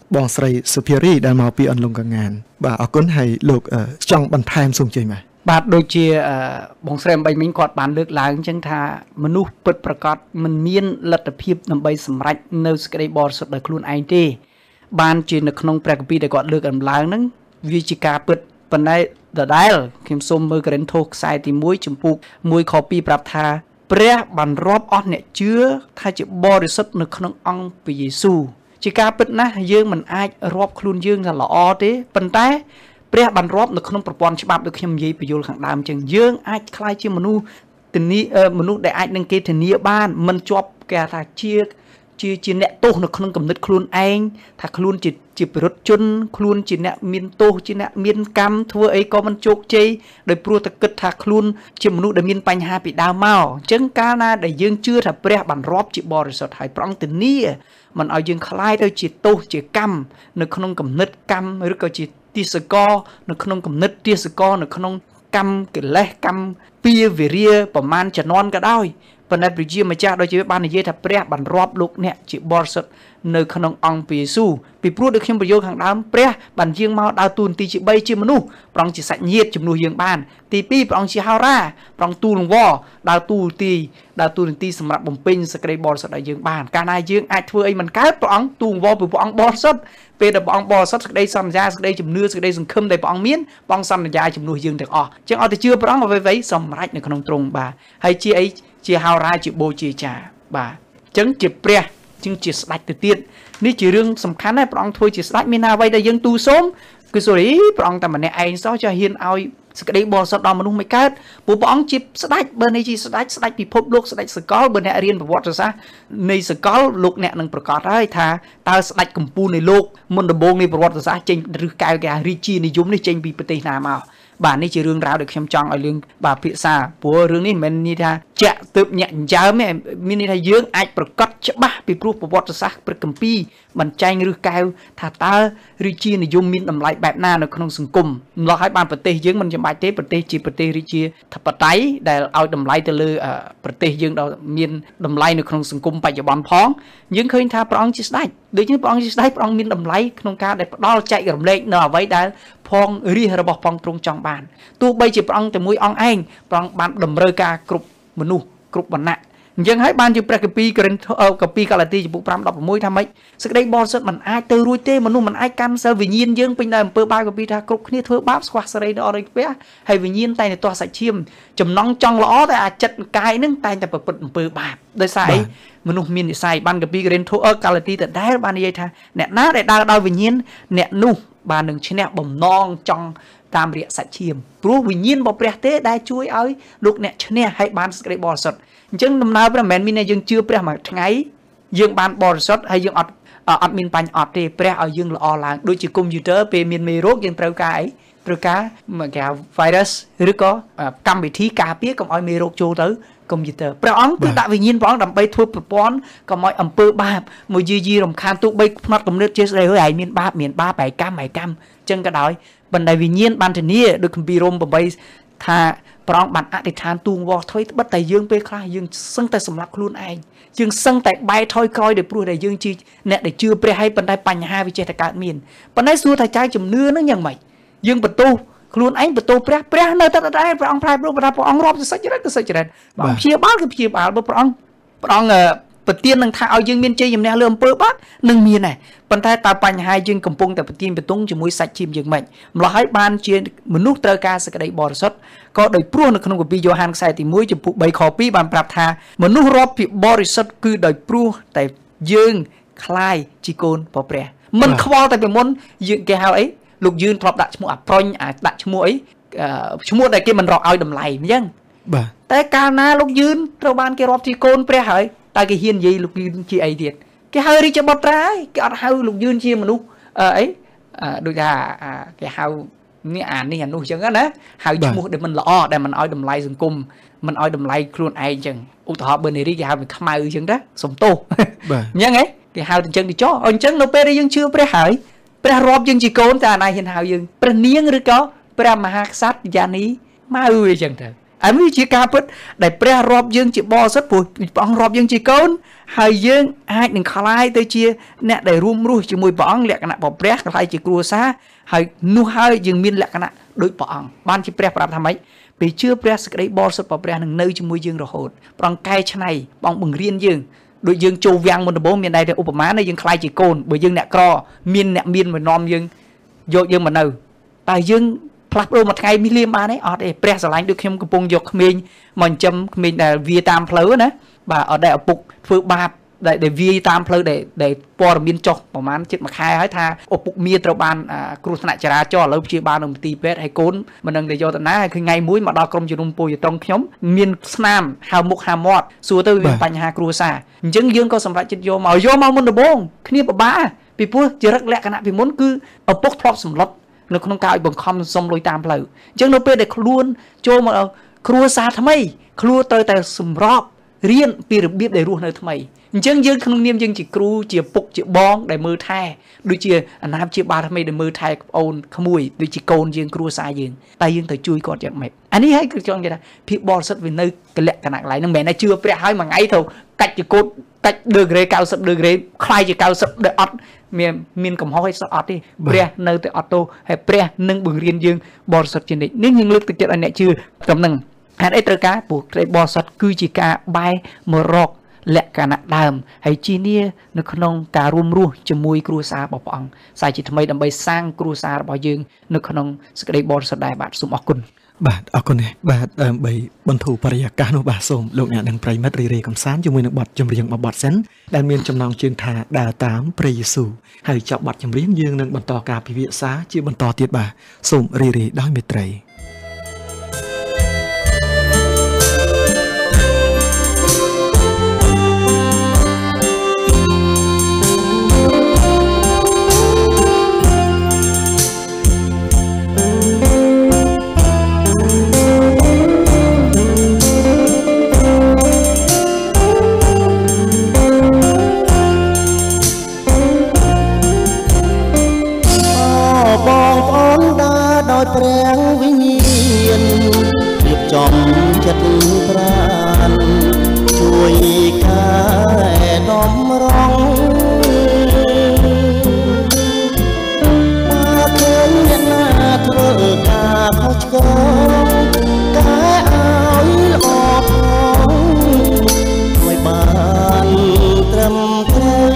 បងស្រីសុភារីដែលមកពីអន្លង់កងានបាទអរគុណហើយលោកចង់បន្ថែមសូមជ័យមកបាទដូចជាបងស្រីអំបីមិញគាត់បានលើកឡើងអញ្ចឹងថាមនុស្សពិតប្រាកដមិនមានលទ្ធភាពដើម្បីសម្រេចនៅសេចក្តីបរិសុទ្ធដោយខ្លួនឯងទេបានជានៅក្នុងព្រះគម្ពីរដែលគាត់លើកអំឡើងហ្នឹងវាជាការពិតប៉ុន្តែដដែលខ្ញុំសូមមើលកូរិនថូសខ្សែទីមួយចំពុកមួយខពីប្រាប់ថាព្រះបានរាប់អស់អ្នកជឿថាជាបរិសុទ្ធនៅក្នុងអង្គព្រះយេស៊ូវជាការពិតណាស់យើងមិនអាចរាប់ខ្លួនយើងថាល្អទេប៉ុន្តែព្រះបានរាប់នៅក្នុងប្រព័ន្ធច្បាប់ដូចខ្ញុំនិយាយបញ្យល់ខាងដើមអញ្ចឹងយើងអាចក្លាយជាមនុស្សធានាមនុស្សដែលអាចនឹងគេធានាបានមិនជាប់គេថាជាជាជាអ្នកទោសនៅក្នុងគំនិតខ្លួនឯងថាខ្លួនជាជាបរិសុទ្ធជនខ្លួនជាអ្នកមានទោសជាអ្នកមានកម្មធ្វើអីក៏មិនជោគជ័យដោយព្រោះតែគិតថាខ្លួនជាមនុស្សដែលមានបញ្ហាពីដើមមកអញ្ចឹងកាលណាដែលយើងជឿថាព្រះបានរាប់ជាបរិសុទ្ធហើយព្រះអង្គធានាមិនឲ្យយើងคล้ายទៅជាទោសជាកម្មនៅក្នុងគំនិតកម្មឬក៏ជាទាសករនៅក្នុងគំនិតទាសករនៅក្នុងកម្មកិលេសកម្មពៀវិរិយប្រមាណជំនាន់ក៏ដោយប៉ុន្តែព្រះជាម្ចាស់ដូចជាបាននិយាយថាព្រះបានរាប់លោកអ្នកជាបរិសុទ្ធនៅក្នុងអង្គព្រះយេស៊ូវពីព្រោះដូចខ្ញុំបញ្យល់ខាងដើមព្រះបានយាងមកដើរតួនាទីជាបីជាមនុស្សព្រះអង្គជាសាច់ញាតិជំនួសយើងបានទីពីរព្រះអង្គជាហោរាព្រះអង្គទូលង្វរដើរតួនាទីដើរតួនាទីសម្រាប់បំពេញសេចក្តីបរិសុទ្ធឲ្យយើងបានកាលណាយើងអាចធ្វើអីមិនកើតព្រះអង្គទូលង្វរពីព្រះអង្គបរិសុទ្ធពេលដែលព្រះអង្គបរិសុទ្ធសេចក្តីសន្យាសេចក្តីជំនឿសេចក្តីសង្ឃឹមដែលព្រះអង្គមានព្រះអង្គសន្យាជំនួសយើងទាំងអស់អញ្ចឹងឲ្យតែជឿព្រះអង្គអ្វីៗសម្រេចនៅក្នុងទ្រង់បាទហើយជាអីជាហោរាជាបូជាចាបាទអញ្ចឹងជាព្រះជាងជាស្ដេចទៅទៀតនេះជារឿងសំខាន់ណាស់ព្រះអង្គធ្វើជាស្ដេចមានអ្វីដែលយើងទូលសូមគឺសូរីព្រះអង្គតែម្នាក់ឯងសោះចាហ៊ានឲ្យសេចក្តីបរិសុទ្ធដល់មនុស្សមិនកើតព្រោះព្រះអង្គជាស្ដេចបើនេះជាស្ដេចស្ដេចពិភពលោកស្ដេចសកលបើអ្នករៀនប្រវត្តិសាស្ត្រនៃសកលលោកអ្នកនឹងប្រកាសហើយថាតើស្ដេចកម្ពុជានៃលោកមុនដំបូងនៃប្រវត្តិសាស្ត្រចេញឬកៅគេរាជានិយមនេះចេញពីប្រទេសណាមកបាទនេះជារឿងរ៉ាវដែលខ្ញុំចង់ឲ្យយើងបាទពិភាក្សាព្រោះរឿងនេះមិនមែននិយាយថាចាក់ទើបញាក់ញញើមទេមានន័យថាយើងអាចប្រកាសច្បាស់ពីព្រោះប្រវត្តិសាស្ត្រព្រះគម្ពីរបញ្ចែងឬកៅថាតើរាជានិយមមានតម្លៃបែបណានៅក្នុងសង្គមម្ល៉េះហើយបានប្រទេសយើងមិនចាំបាច់ទេប្រទេសជាប្រទេសរាជាធិបតេយ្យដែលឲ្យតម្លៃទៅលើប្រទេសយើងដល់មានតម្លៃនៅក្នុងសង្គមបច្ចុប្បន្នផងយើងឃើញថាព្រះអង្គជាស្ដេចដូចនេះព្រះអង្គជាស្ដេចព្រះអង្គមានតម្លៃក្នុងការដែលផ្ដល់ចែករំលែកនៅអ្វីដែលផងរាជរបស់ផងទ្រង់ចង់បានទោះបីជាព្រះអង្គតែមួយអង្គឯងព្រះអង្គបានតម្រូវការគ្រប់មនុស្សគ្រប់វណ្ណៈអញ្ចឹងហើយបានជាព្រះគម្ពីរកូរិនកាពីកាឡាទីចំពុក5 16ថាម៉េចសេចក្តីបរិសុទ្ធមិនអាចទៅរួចទេមនុស្សមិនអាចកាន់សិលវិញ្ញាណយើងពេញដោយអំពើបាបកាពីថាគ្រប់គ្នាធ្វើបាបស្ខ្វះសេរីនៅអរិយពះហើយវិញ្ញាណតែងតែទាស់សាច់ឈាមចំណង់ចង់ល្អតែអាចិត្តកាយនឹងតែងតែប្រព្រឹត្តអំពើបាបដោយសារអីមនុស្សមាននិស្ស័យបានកាពីកូរិនកាឡាទីដដែលបាននិយាយថាអ្នកណាដែលដើរដោយវិញ្ញាណអ្នកនោះបាននឹងឈ្នះបំណងចង់តាមរយៈសាច់ឈាមព្រោះវិញ្ញាណរបស់ព្រះទេដែលជួយឲ្យលោកអ្នកឈ្នះឲ្យបានសេចក្តីបរិសុទ្ធអញ្ចឹងដំណើរព្រះមិនមែនមានតែយើងជឿព្រះមួយថ្ងៃយើងបានបរិសុទ្ធហើយយើងអត់អត់មានបញ្ហាអត់ទេព្រះឲ្យយើងល្អឡើងដូចជាកុំព្យូទ័រពេលមានមេរោគយើងត្រូវការអីត្រូវការគេហៅ virus ឬក៏កម្មវិធីការពារកុំឲ្យមេរោគចូលទៅកុំព្យូទ័រព្រះអង្គគឺដាក់វិញ្ញាណព្រះអង្គដើម្បីធ្វើប្រព័ន្ធកុំឲ្យអំពើបាបមួយយាយីរំខានទោះបីផ្នត់គំនិតជាស្ដីហើយឯងមានបាបមានបាបហើយកម្មហើយកម្មអញ្ចឹងក៏ដោយបណ្ដៃវិញ្ញាណបានធានាដូចគម្ពីររ៉ូមeightថាព្រះអង្គបានអធិដ្ឋានទូងវល់ថយត្បិតតែយើងពេលខ្លះយើងសឹងតែសម្លាប់ខ្លួនឯងយើងសឹងតែបែកថយក្រោយដោយព្រោះតែយើងជាអ្នកដែលជឿព្រះហើយប៉ុន្តែបញ្ហាវាចេះតែកើតមានប៉ុន្តែសួរថាចៅជំនឿនឹងយ៉ាងម៉េចយើងបន្ទោសខ្លួនឯងបន្ទោសព្រះព្រះនៅតែដដែលព្រះអង្គប្រែប្រួលព្រះអង្គរាប់ទៅសុចរិតទៅសុចរិតព្រះអង្គព្យាបាលគឺព្យាបាលបើព្រះអង្គព្រះអង្គប្រទាននឹងថាឲ្យយើងមានជ័យជំនះលើអំពើបាបនឹងមានដែរប៉ុន្តែតើបញ្ហាយើងកំពុងតែប្រទានបន្ទងជាមួយសាច់ឈាមយើងមិនម្ល៉េះហើយបានជាមនុស្សត្រូវការសេចក្តីបរិសុទ្ធក៏ដោយព្រោះនៅក្នុងគម្ពីរយ៉ូហានខ្សែទីoneចំពុកthreeខtwoបានប្រាប់ថាមនុស្សរាប់ពីបរិសុទ្ធគឺដោយព្រោះតែយើងคล้ายជាកូនរបស់ព្រះមិនខ្វល់តែពីមុនយើងគេហៅអីលោកយឿនធ្លាប់ដាក់ឈ្មោះអាប្រុញអាដាក់ឈ្មោះអីឈ្មោះដែលគេមិនរកឲ្យតម្លៃអញ្ចឹងបាទតែកាលណាលោកយឿនត្រូវបានគេរាប់ជាកូនព្រះហើយតែគេហ៊ាននិយាយលោកយឿនជាអីទៀតគេហៅរាជបុត្រាហើយគេអត់ហៅលោកយឿនជាមនុស្សអីដូចថាគេហៅនេះអានេះអានោះអញ្ចឹងណាហៅឈ្មោះដែលមិនល្អដែលមិនឲ្យតម្លៃសង្គមមិនឲ្យតម្លៃខ្លួនឯងអញ្ចឹងឧទាហរណ៍បើនារីគេហៅវាខ្មៅអញ្ចឹងណាសំទោសអញ្ចឹងហ៎គេហៅអញ្ចឹងទៅចុះអញ្ចឹងនៅពេលដែលយើងជឿព្រះហើយព្រះរាប់យើងជាកូនតែអាណាហ៊ានហៅយើងព្រះនាងឬក៏ព្រះមហាក្សត្រយ៉ានីម៉ៅអញ្ចឹងទៅអានេះជាការពិតដែលព្រះរាប់យើងជាបរិសុទ្ធព្រោះព្រះអង្គរាប់យើងជាកូនហើយយើងអាចនឹងខ្លាយទៅជាអ្នកដែលរួមរស់ជាមួយព្រះអង្គលក្ខណៈរបស់ព្រះខ្លាយជាគ្រួសារហើយនោះហើយយើងមានលក្ខណៈដូចព្រះអង្គបានជាព្រះប្រាប់ថាម៉េចពេលជឿព្រះសេចក្តីបរិសុទ្ធរបស់ព្រះនឹងនៅជាមួយយើងរហូតព្រះអង្គកែច្នៃព្រះអង្គបង្រៀនយើងដូចយើងចូលវាំងមុនដំបូងមានតែឧបមាណាយើងខ្លាយជាកូនបើយើងអ្នកក្រមានអ្នកមានមកនាំយើងយកយើងមកនៅតែយើងផ្លាស់ប្ដូរមួយថ្ងៃមានលៀមបានទេអត់ទេព្រះស្រឡាញ់ដូចខ្ញុំកំពុងយកក្មេងមកចិញ្ចឹមក្មេងដែលវាតាមផ្លូវណាបាទអត់ដែលឪពុកធ្វើបាបដែលវាតាមផ្លូវដែលដែលព័ត៌មានចុះប្រហែលជិតមួយខែហើយថាឪពុកមាត្រូវបានគ្រោះថ្នាក់ចរាចរណ៍ឥឡូវព្យាបាលនៅមន្ទីរពេទ្យហើយកូនមិនដឹងទៅយកទៅណាហើយគឺថ្ងៃមួយមកដល់ក្រុមជំនុំពូយតុងខ្ញុំមានស្នាមហៅមុខហៅមាត់សួរទៅវាបញ្ហាគ្រួសារអញ្ចឹងយើងក៏សម្រេចចិត្តយកមកយកមកមុនដំបូងគ្នាពិបាកពីព្រោះចរិតលក្ខណៈពីមុនគឺឪពុកធ្លាប់សម្លុតនៅក្នុងការឲ្យបង្ខំសុំលុយតាមផ្លូវអញ្ចឹងនៅពេលដែលខ្លួនចូលមកគ្រួសារថ្មីខ្លួនត្រូវតែសម្របរៀនពីរបៀបដែលរស់នៅថ្មីអញ្ចឹងយើងក្នុងនាមយើងជាគ្រូជាពុកជាបងដែលមើលថែដូចជាអាណាព្យាបាលថ្មីដែលមើលថែប្អូនក្មួយដូចជាកូនយើងគ្រួសារយើងតែយើងត្រូវជួយគាត់យ៉ាងម៉េចអានេះហើយគឺចង់និយាយថាភាពបរិសុទ្ធវានៅកលក្ខណៈកន្លែងហ្នឹងមិនមែនថាជឿព្រះហើយមួយថ្ងៃទៅកាច់ជាកូតកាច់ degree เก้าสิบ degree ខ្លាយជាเก้าสิบដែលអត់មានមានកំហុសអីសោះអត់ទេព្រះនៅតែអត់ទោសហើយព្រះនឹងបង្រៀនយើងបរិសុទ្ធជានិច្ចនេះយើងលើកទឹកចិត្តឲ្យអ្នកជឿកំនឹងហេតុអីត្រូវការព្រោះក្តីបរិសុទ្ធគឺជាការបែរមករកលក្ខណៈដើមហើយជានីនៅក្នុងការរួមរស់ជាមួយគ្រួសាររបស់ព្រះអង្គសាជាថ្មីដើម្បីសាងគ្រួសាររបស់យើងនៅក្នុងសេចក្តីបរិសុទ្ធដែរបាទសូមអរគុណបាទអរគុណណាស់បាទដើម្បីបន្ធូរបរិយាកាសនោះបាទសូមលោកអ្នកនិងប្រិមិត្តរីករាយកំសាន្តជាមួយនឹងបទចម្រៀងមួយបទសិនដែលមានចំណងជើងថាដើរតាមព្រះយេស៊ូវហើយចាប់បទចម្រៀងយើងនឹងបន្តការពិភាក្សាជាបន្តទៀតបាទសូមរីករាយដោយមេត្រីព្រះវិញ្ញាណរៀបចំចិត្តប្រាណជួយកែដំរងបើឃើញអ្នកណាធ្វើការខុសឆ្គងកែឲ្យល្អផងឲ្យបានត្រឹមត្រូវ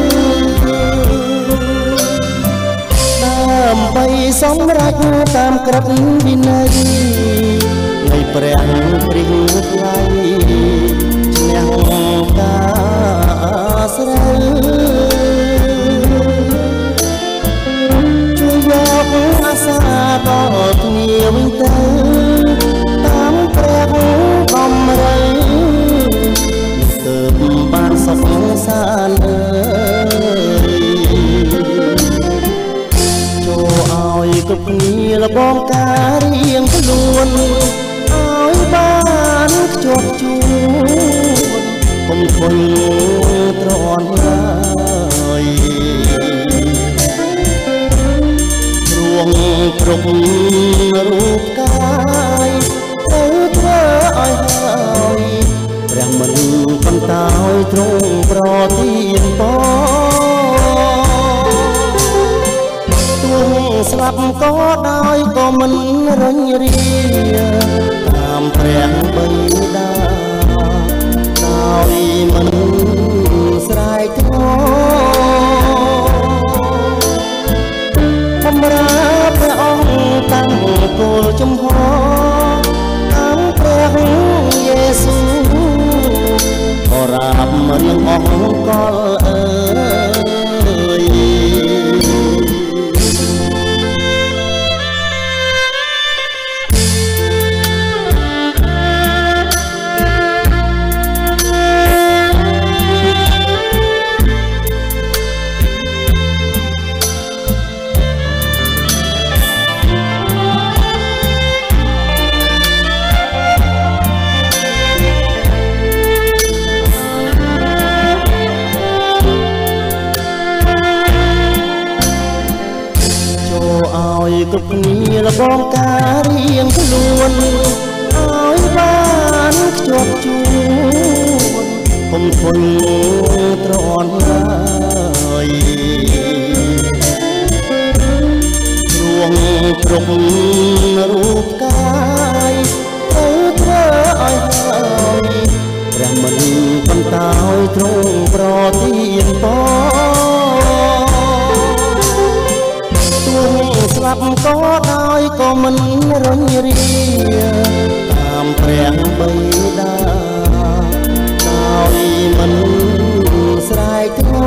ដើម្បីសម្រេចតាមក្រឹតវិន័យនៃព្រះគ្រីស្ទថ្លៃឈ្នះការស្រូវជួយយកអាសាដល់គ្នាវិញទៅតាមព្រះបំរើទើបបានសុខសាន្តអើយឲ្យគ្រប់គ្នាលបងការរៀងខ្លួនឲ្យបានខ្ជាប់ជួនកុំធន់ទ្រាំឡើយរួងគ្រប់រូបកាយទៅធ្វើឲ្យហើយព្រះមិនបន្តឲ្យទ្រង់ប្រទានពរស្លាប់ក៏ដោយក៏មិនរញរាតាមព្រះបិតាដោយមិនស្រែកទ្រាំបម្រើព្រះអង្គតាំងគោលចំហតាមព្រះយេស៊ូវបរាបរៀងអស់កលអើយគ្រប់គ្នាលបងការរៀងខ្លួនឲ្យបានខ្ជាប់ជួនកុំធន់ទ្រាំឡើយរួងគ្រប់រូបកាយទៅធ្វើឲ្យហើយព្រះមិនបន្តឲ្យទ្រង់ប្រទានពរទួស្លាប់ក៏ដោយក៏មិនរញរាតាមព្រះបិតាដោយមិនស្រែកថ្ង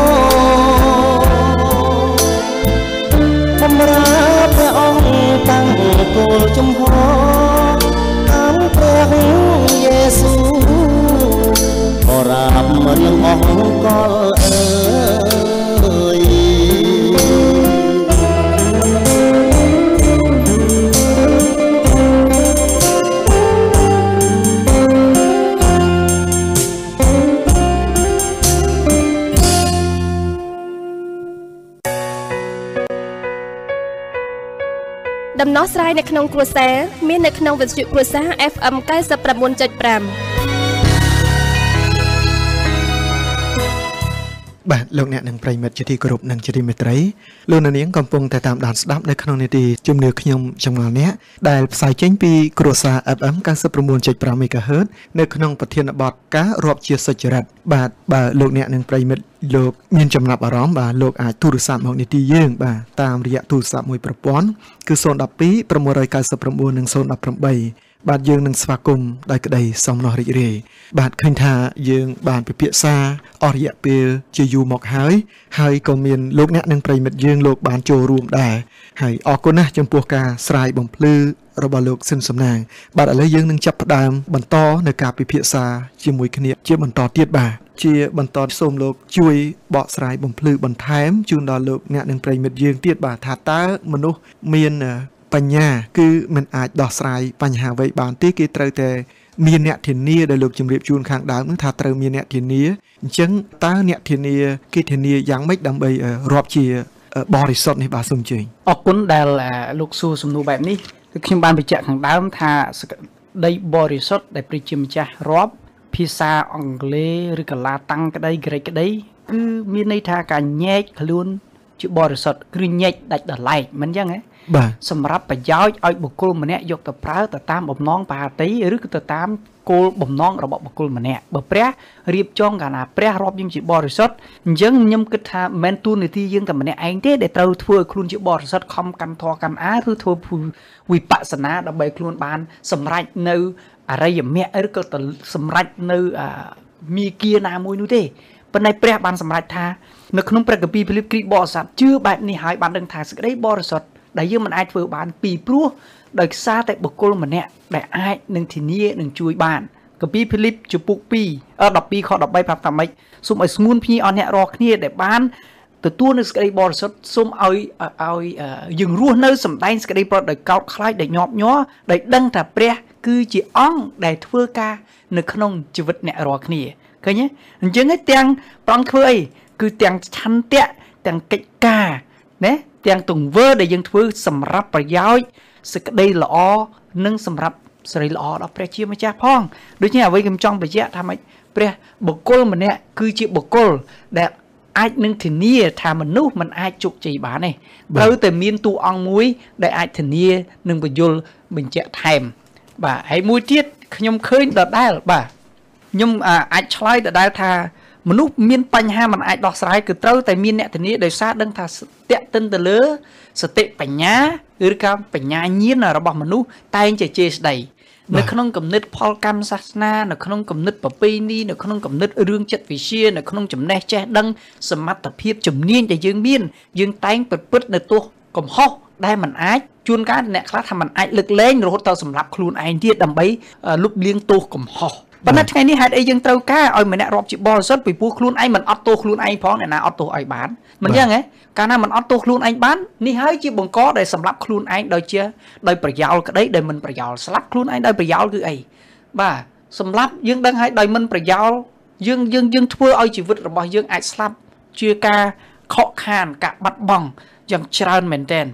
បំរើព្រះអង្គតាំងគោលចំហតាមព្រះយេស៊ូបរាបមិនអស់កលអើយដំណោះស្រាយនៅក្នុងគ្រួសារមាននៅក្នុងវិទ្យុគ្រួសារ เอฟ เอ็ม เก้าสิบเก้าจุดห้าបាទលោកអ្នកនឹងប្រិមិត្តជាទីគោរពនិងជាទីមេត្រីលោកអ្នកនាងកំពុងតែតាមដានស្ដាប់នៅក្នុងនីតិជំនឿខ្ញុំចម្ងល់អ្នកដែលផ្សាយចេញពីគ្រួសារ เอฟ เอ็ม เก้าสิบเก้าจุดห้า មេហ្គាហឺត នៅក្នុងប្រធានបទការរាប់ជាសុចរិតបាទបើលោកអ្នកនឹងប្រិមិត្តលោកមានចំណាប់អារម្មណ៍បាទលោកអាចទូរស័ព្ទមកនីតិយើងបាទតាមរយៈទូរស័ព្ទមួយប្រព័ន្ធគឺ ศูนย์ หนึ่ง สอง หก เก้า เก้า เก้า និង ศูนย์ หนึ่ง แปด បាទយើងនឹងស្វាគមន៍ដោយក្តីសោមនស្សរីករាយបាទឃើញថាយើងបានពិភាក្សាអស់រយៈពេលជាយូរមកហើយហើយក៏មានលោកអ្នកនិងប្រិមិត្តយើងលោកបានចូលរួមដែរហើយអរគុណណាស់ចំពោះការស្រាយបំភ្លឺរបស់លោកស៊ិនសំណាងបាទឥឡូវយើងនឹងចាប់ផ្ដើមបន្តនៅការពិភាក្សាជាមួយគ្នាជាបន្តទៀតបាទជាបន្តសូមលោកជួយបកស្រាយបំភ្លឺបន្ថែមជូនដល់លោកអ្នកនិងប្រិមិត្តយើងទៀតបាទថាតើមនុស្សមានបញ្ញាគឺមិនអាចដោះស្រាយបញ្ហាអ្វីបានទេគេត្រូវតែមានអ្នកធានាដែលលោកជម្រាបជូនខាងដើមនឹងថាត្រូវមានអ្នកធានាអញ្ចឹងតើអ្នកធានាគេធានាយ៉ាងម៉េចដើម្បីរាប់ជាបរិសុទ្ធនេះបាទសូមអញ្ជើញអរគុណដែលលោកសួរសំណួរបែបនេះគឺខ្ញុំបានបញ្ជាក់ខាងដើមថាសក្តីបរិសុទ្ធដែលព្រះជាម្ចាស់រាប់ភាសាអង់គ្លេសឬក៏ឡាតាំងក្តីក្រិកក្តីគឺមានន័យថាការញែកខ្លួនជាបរិសុទ្ធគឺញែកដាច់ដល់ឡែកមិនអញ្ចឹងហ៎បាទសម្រាប់ប្រយោជន៍ឲ្យបុគ្គលម្នាក់យកទៅប្រើទៅតាមបំណងបាតីឬក៏ទៅតាមគោលបំណងរបស់បុគ្គលម្នាក់បើព្រះរៀបចំកាលណាព្រះរាប់យើងជាបរិសុទ្ធអញ្ចឹងខ្ញុំគិតថាមិនមែនទូនាទីយើងតែម្នាក់ឯងទេដែលត្រូវធ្វើឲ្យខ្លួនជាបរិសុទ្ធខំកាន់ធម៌កាន់អាឬធ្វើវិបស្សនាដើម្បីខ្លួនបានសម្រេចនៅអរិយមគ្គឬក៏ទៅសម្រេចនៅមាគ៌ាណាមួយនោះទេប៉ុន្តែព្រះបានសម្រេចថានៅក្នុងព្រះគម្ពីរពីលីបគ្រីស្ទបរិស័ទជឿបែបនេះហើយបានដឹងថាសេចក្តីបរិសុទ្ធដែលយើងមិនអាចធ្វើបានពីព្រោះដោយសារតែបុគ្គលម្នាក់ដែលអាចនឹងធានានឹងជួយបានគម្ពីរពីលីបជំពូកពីរអដប់ពីរខដប់បីប្រាប់ថាម៉េចសូមឲ្យស្ងួនភ្ញីអស់អ្នករាល់គ្នាដែលបានទទួលនៅសេចក្តីបរិសុទ្ធសូមឲ្យឲ្យយើងរស់នៅសម្ដែងសេចក្តីប្រត់ដោយកោតខ្លាចដែលញាប់ញ័រដែលដឹងថាព្រះគឺជាអង្គដែលធ្វើការនៅក្នុងជីវិតអ្នករាល់គ្នាឃើញទេអញ្ចឹងឯងទាំងប្រងធ្វើអីគឺទាំងឆន្ទៈទាំងកិច្ចការណាទាំងទង្វើដែលយើងធ្វើសម្រាប់ប្រយោជន៍សេចក្តីល្អនិងសម្រាប់សេរីល្អដល់ព្រះជាម្ចាស់ផងដូច្នេះអ្វីខ្ញុំចង់បញ្ជាក់ថាម៉េចព្រះបុគ្គលម្នាក់គឺជាបុគ្គលដែលអាចនឹងធានាថាមនុស្សមិនអាចជោគជ័យបានទេត្រូវតែមានតួអង្គមួយដែលអាចធានានិងបញ្យលបញ្ជាក់ថែមបាទហើយមួយទៀតខ្ញុំឃើញដដែលបាទខ្ញុំអាចឆ្លើយដដែលថាមនុស្សមានបញ្ហាមិនអាចដោះស្រាយគឺត្រូវតែមានអ្នកធានាដោយសារដឹងថាតេតិនទៅលើសតិបញ្ញាឬក៏បញ្ញាញាណរបស់មនុស្សតែងជាចេស្ដីនៅក្នុងគំនិតផលកម្មសាសនានៅក្នុងគំនិតប្រពៃណីនៅក្នុងគំនិតរឿងចិត្តវិទ្យានៅក្នុងចំណេះចេះដឹងសមត្ថភាពជំនាញដែលយើងមានយើងតែងប្រព្រឹត្តនៅទោសកំហុសដែលមិនអាចជួនកាលអ្នកខ្លះថាមិនអាចលើកលែងរហូតដល់សម្រាប់ខ្លួនឯងទៀតដើម្បីលុបលាងទោសកំហុសប៉ុន្តែថ្ងៃនេះហេតុអីយើងត្រូវការឲ្យម្នាក់រាប់ជាបរិសុទ្ធពីព្រោះខ្លួនឯងមិនអត់ទោសខ្លួនឯងផងអ្នកណាអត់ទោសឲ្យបានមិនអញ្ចឹងហ៎កាលណាមិនអត់ទោសខ្លួនឯងបាននេះហើយជាបង្កដែលសម្រាប់ខ្លួនឯងដោយជាដោយប្រយោលក្តីដោយមិនប្រយោលស្លាប់ខ្លួនឯងដោយប្រយោលគឺអីបាទសម្រាប់យើងដឹងហើយដោយមិនប្រយោលយើងយើងយើងធ្វើឲ្យជីវិតរបស់យើងអាចស្លាប់ជាការខកខានការបាត់បង់យ៉ាងច្រើនមែនទែន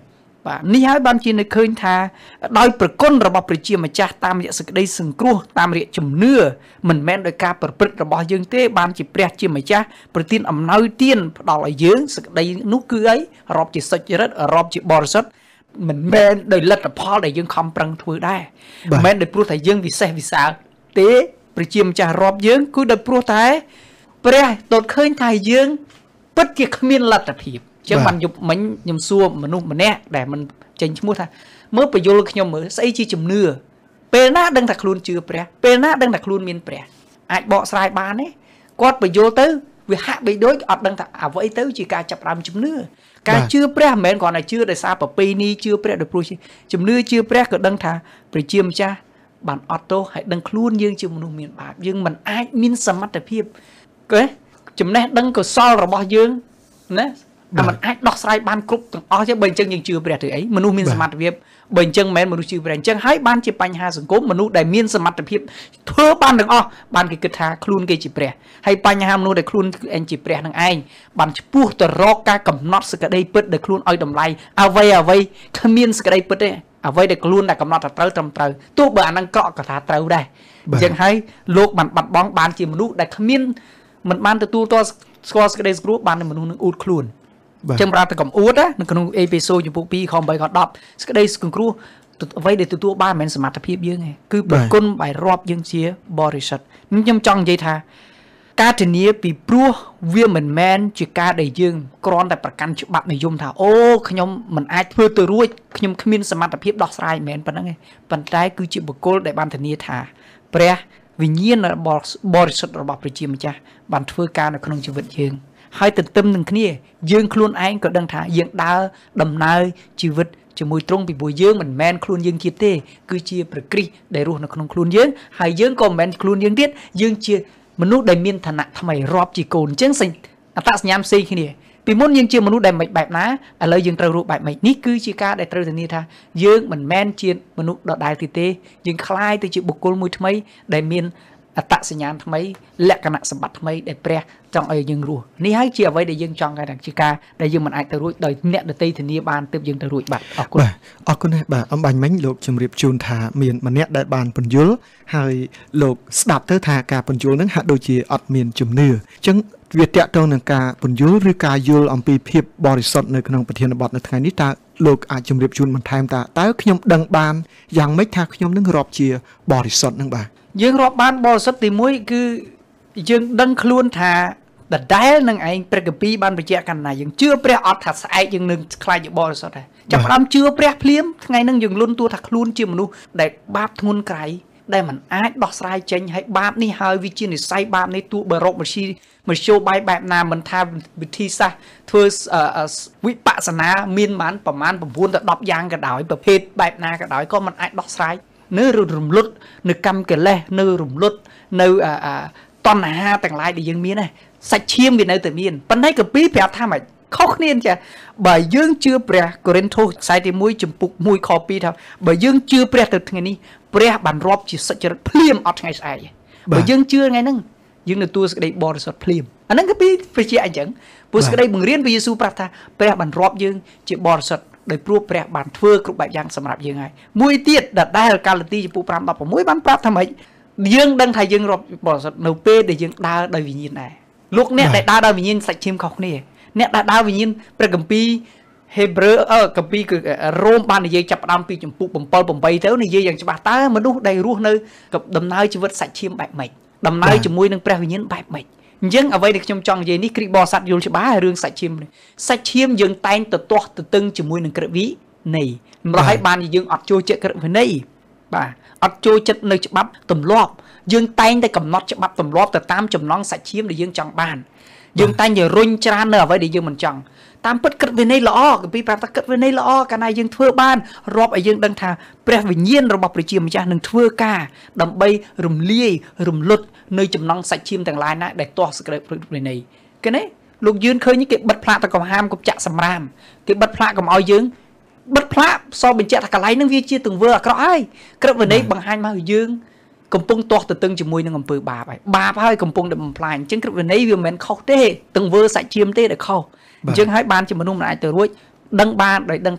បាទនេះហើយបានជានៅឃើញថាដោយប្រគុណរបស់ព្រះជាម្ចាស់តាមរយៈសេចក្តីសង្គ្រោះតាមរយៈជំនឿមិនមែនដោយការប្រព្រឹត្តរបស់យើងទេបានជាព្រះជាម្ចាស់ប្រទានអំណោយទានផ្ដល់ឲ្យយើងសេចក្តីនោះគឺអីរាប់ជាសុចរិតរាប់ជាបរិសុទ្ធមិនមែនដោយលទ្ធផលដែលយើងខំប្រឹងធ្វើដែរមិនមែនដោយព្រោះតែយើងវិសេសវិសាលទេព្រះជាម្ចាស់រាប់យើងគឺដោយព្រោះតែព្រះទតឃើញថាយើងពិតជាគ្មានលទ្ធភាពចឹងបានយប់មិញខ្ញុំសួរមនុស្សម្នាក់ដែលមិនចេញឈ្មោះថាមើលបញ្យលខ្ញុំមើលស្អីជាជំនឿពេលណាដឹងថាខ្លួនជឿព្រះពេលណាដឹងថាខ្លួនមានព្រះអាចបកស្រាយបានទេគាត់បញ្យលទៅវាហាក់បីដូចអត់ដឹងថាអ្វីទៅជាការចាប់ផ្ដើមជំនឿការជឿព្រះមិនមែនគ្រាន់តែជឿដោយសារប្រពៃណីជឿព្រះដោយព្រោះជំនឿជឿព្រះក៏ដឹងថាព្រះជាម្ចាស់បានអត់ទោសហើយដឹងខ្លួនយើងជាមនុស្សមានបាបយើងមិនអាចមានសមត្ថភាពគេចំណេះដឹងកុសលរបស់យើងណាតែมันអាចដោះស្រាយបានគ្រប់ទាំងអស់ទេបើអញ្ចឹងយើងជឿព្រះទៅអីមនុស្សមានសមត្ថភាពបើអញ្ចឹងមិនមែនមនុស្សជឿព្រះអញ្ចឹងហើយបានជាបញ្ហាសង្គមមនុស្សដែលមានសមត្ថភាពធ្វើបានទាំងអស់បានគេគិតថាខ្លួនគេជាព្រះហើយបញ្ហាមនុស្សដែលខ្លួនឯងជាព្រះនឹងឯងបានឈ្មោះទៅរកការកំណត់សេចក្តីពិតដែលខ្លួនឲ្យតម្លៃអ្វីអ្វីគ្មានសេចក្តីពិតទេអ្វីដែលខ្លួនដែលកំណត់ថាត្រូវត្រឹមត្រូវទោះបើអានឹងក្រក់ក៏ថាត្រូវដែរអញ្ចឹងហើយលោកបានបាត់បង់បានជាមនុស្សដែលគ្មានមិនបានទទួលតស្គាល់សេចក្តីសង្គ្រោះបានមនុស្សនឹងអួតខ្លួនចឹងប្រាប់តែកំអួតណានៅក្នុងអេពីសូចំពុកពីរខeightខtenសេចក្តីសង្គ្រោះអ្វីដែលទទួលបានមិនមែនសមត្ថភាពយើងទេគឺប្រគុណបាយរាប់យើងជាបរិសុទ្ធខ្ញុំចង់និយាយថាការធានាពីព្រោះវាមិនមែនជាការដែលយើងគ្រាន់តែប្រកាន់ច្បាប់និយមថាអូខ្ញុំមិនអាចធ្វើទៅរួចខ្ញុំគ្មានសមត្ថភាពដោះស្រាយមិនមែនប៉ុណ្្នឹងទេប៉ុន្តែគឺជាបុគ្គលដែលបានធានាថាព្រះវិញ្ញាណរបស់បរិសុទ្ធរបស់ព្រះជាម្ចាស់បានធ្វើការនៅក្នុងជីវិតយើងហើយទន្ទឹមនឹងគ្នាយើងខ្លួនឯងក៏ដឹងថាយើងដើរដំណើរជីវិតជាមួយទ្រង់ពីព្រោះយើងមិនមែនខ្លួនយើងទៀតទេគឺជាព្រះគ្រីស្ទដែលរស់នៅក្នុងខ្លួនយើងហើយយើងក៏មិនមែនខ្លួនយើងទៀតយើងជាមនុស្សដែលមានឋានៈថ្មីរាប់ជាកូនអញ្ចឹងអត្តសញ្ញាណផ្សេងគ្នាពីមុនយើងជាមនុស្សដែលមិនបែបណាឥឡូវយើងត្រូវរស់បែបម៉េចនេះគឺជាការដែលត្រូវធានាថាយើងមិនមែនជាមនុស្សដដែលទៀតទេយើងคล้ายទៅជាបុគ្គលមួយថ្មីដែលមានអត្តសញ្ញាណថ្មីលក្ខណៈសម្បត្តិថ្មីដែលព្រះចង់ឲ្យយើងរស់នេះហើយជាអ្វីដែលយើងចង់ថាជាការដែលយើងមិនអាចទៅរួចដោយអ្នកដទៃធានាបានទើបយើងទៅរួចបាទអរគុណបាទអរគុណណាស់បាទអំបញ្ញមិញលោកជម្រាបជូនថាមានម្នាក់ដែលបានពន្យល់ហើយលោកស្ដាប់ទៅថាការពន្យល់នឹងហាក់ដូចជាអត់មានជំនឿអញ្ចឹងវាតាក់ទងនឹងការពន្យល់ឬការយល់អំពីភាពបរិសុទ្ធនៅក្នុងប្រធានបទនៅថ្ងៃនេះតើលោកអាចជម្រាបជូនបន្ថែមតើតើខ្ញុំដឹងបានយ៉ាងម៉េចថាខ្ញុំនឹងរាប់ជាបរិសុទ្ធនឹងបាទយើងរាប់បានបរិសុទ្ធទីមួយគឺយើងដឹងខ្លួនថាដដែលនឹងឯងព្រះគម្ពីរបានបញ្ជាក់កណ្ណាយើងជឿព្រះអត់ថាស្អែកយើងនឹងខ្លាចជាបរិសុទ្ធដែរចាប់ផ្ដើមជឿព្រះភ្លាមថ្ងៃហ្នឹងយើងលន់តួថាខ្លួនជាមនុស្សដែលបាបធ្ងន់ក្រៃដែលมันអាចដោះស្រាយចេញហើយបាបនេះហើយវាជានិស្ស័យបាបនេះទោះបើរកមជ្ឈីមជ្ឈោបាយបែបណាមិនថាវិធីសាស្ត្រធ្វើវិបស្សនាមានបានប្រមាណnineទៅtenយ៉ាងក៏ដោយប្រភេទបែបណាក៏ដោយក៏มันអាចដោះស្រាយនៅរំលត់នៅកម្មកិលេសនៅរំលត់នៅតណ្ហាទាំងឡាយដែលយើងមានណាសាច់ឈាមវានៅតែមានប៉ុន្តែកាពីប្រាប់ថាម៉េចខុសគ្នាចាបើយើងជឿព្រះកូរិនថូសខ្សែទីoneចំពុកoneខtwoថាបើយើងជឿព្រះទៅថ្ងៃនេះព្រះបានរាប់ជាសុចរិតភ្លាមអត់ថ្ងៃស្អែកបើយើងជឿថ្ងៃហ្នឹងយើងទទួលសេចក្តីបរិសុទ្ធភ្លាមអាហ្នឹងកាពីព្រះជាអញ្ចឹងព្រោះសេចក្តីបង្រៀនព្រះយេស៊ូវប្រាប់ថាព្រះបានរាប់យើងជាបរិសុទ្ធដោយព្រោះព្រះបានធ្វើគ្រប់បែបយ៉ាងសម្រាប់យើងហើយមួយទៀតដដែលកាឡាទីចំពុកfive sixteenបានប្រាប់ថាម៉េចយើងដឹងថាយើងរាប់បរិសុទ្ធនៅពេលដែលយើងដើរដោយវិញ្ញាណដែរលោកអ្នកដែលដើរដោយវិញ្ញាណសាច់ឈាមខុសគ្នាអ្នកដែលដើរវិញ្ញាណព្រះគម្ពីរហេព្រើរអឺគម្ពីរគឺរ៉ូមបាននិយាយចាប់ផ្ដើមពីចំពុកseven eightទៅនិយាយយ៉ាងច្បាស់តើមនុស្សដែលរស់នៅដំណើរជីវិតសាច់ឈាមបែបម៉េចដំណើរជាមួយនឹងព្រះវិញ្ញាណបែបម៉េចអញ្ចឹងអ្វីដែលខ្ញុំចង់និយាយនេះគ្រីស្ទបរិស័ទយល់ច្បាស់រឿងសាច់ឈាមនេះសាច់ឈាមយើងតែងទៅទាស់ទៅតឹងជាមួយនឹងក្រឹតវិន័យម្ល៉េះហើយបានយើងអត់ចូលចិត្តក្រឹតវិន័យបាទអត់ចូលចិត្តនៅច្បាប់ទម្លាប់យើងតែងតែកំណត់ច្បាប់ទម្លាប់ទៅតាមចំណងសាច់ឈាមដែលយើងចង់បានយើងតែងតែរុញច្រាននៅអ្វីដែលយើងមិនចង់តាមពិតក្រឹតវិន័យល្អគម្ពីរប្រាប់ថាក្រឹតវិន័យល្អកាលណាយើងធ្វើបានរាប់ឲ្យយើងដឹងថាព្រះវិញ្ញាណរបស់ព្រះជាម្ចាស់នឹងធ្វើការដើម្បីរំលាយរំលត់នៅចំណងសាច់ឈាមទាំងឡាយណាដែលទាស់សក្តិវិន័យគេណាលោកយឿនឃើញគេបិទផ្លាកទៅកំហាមកុំចាក់សម្រាមគេបិទផ្លាកកុំឲ្យយើងបិទផ្លាកសបញ្ជាក់ថាកន្លែងហ្នឹងវាជាទង្វើអាក្រក់ហើយក្រឹតវិន័យបង្ហាញមកឲ្យយើងកំពុងទាស់ទៅតឹងជាមួយនឹងអំពើបាបហើយបាបហើយកំពុងតែបំផ្លាញអញ្ចឹងក្រឹតវិន័យវាមិនមែនខុសទេទង្វើសាច់ឈាមទេដែលខុសអញ្ចឹងហើយបានជាមនុស្សមិនអាចទៅរួចដឹងបានដោយដឹងថា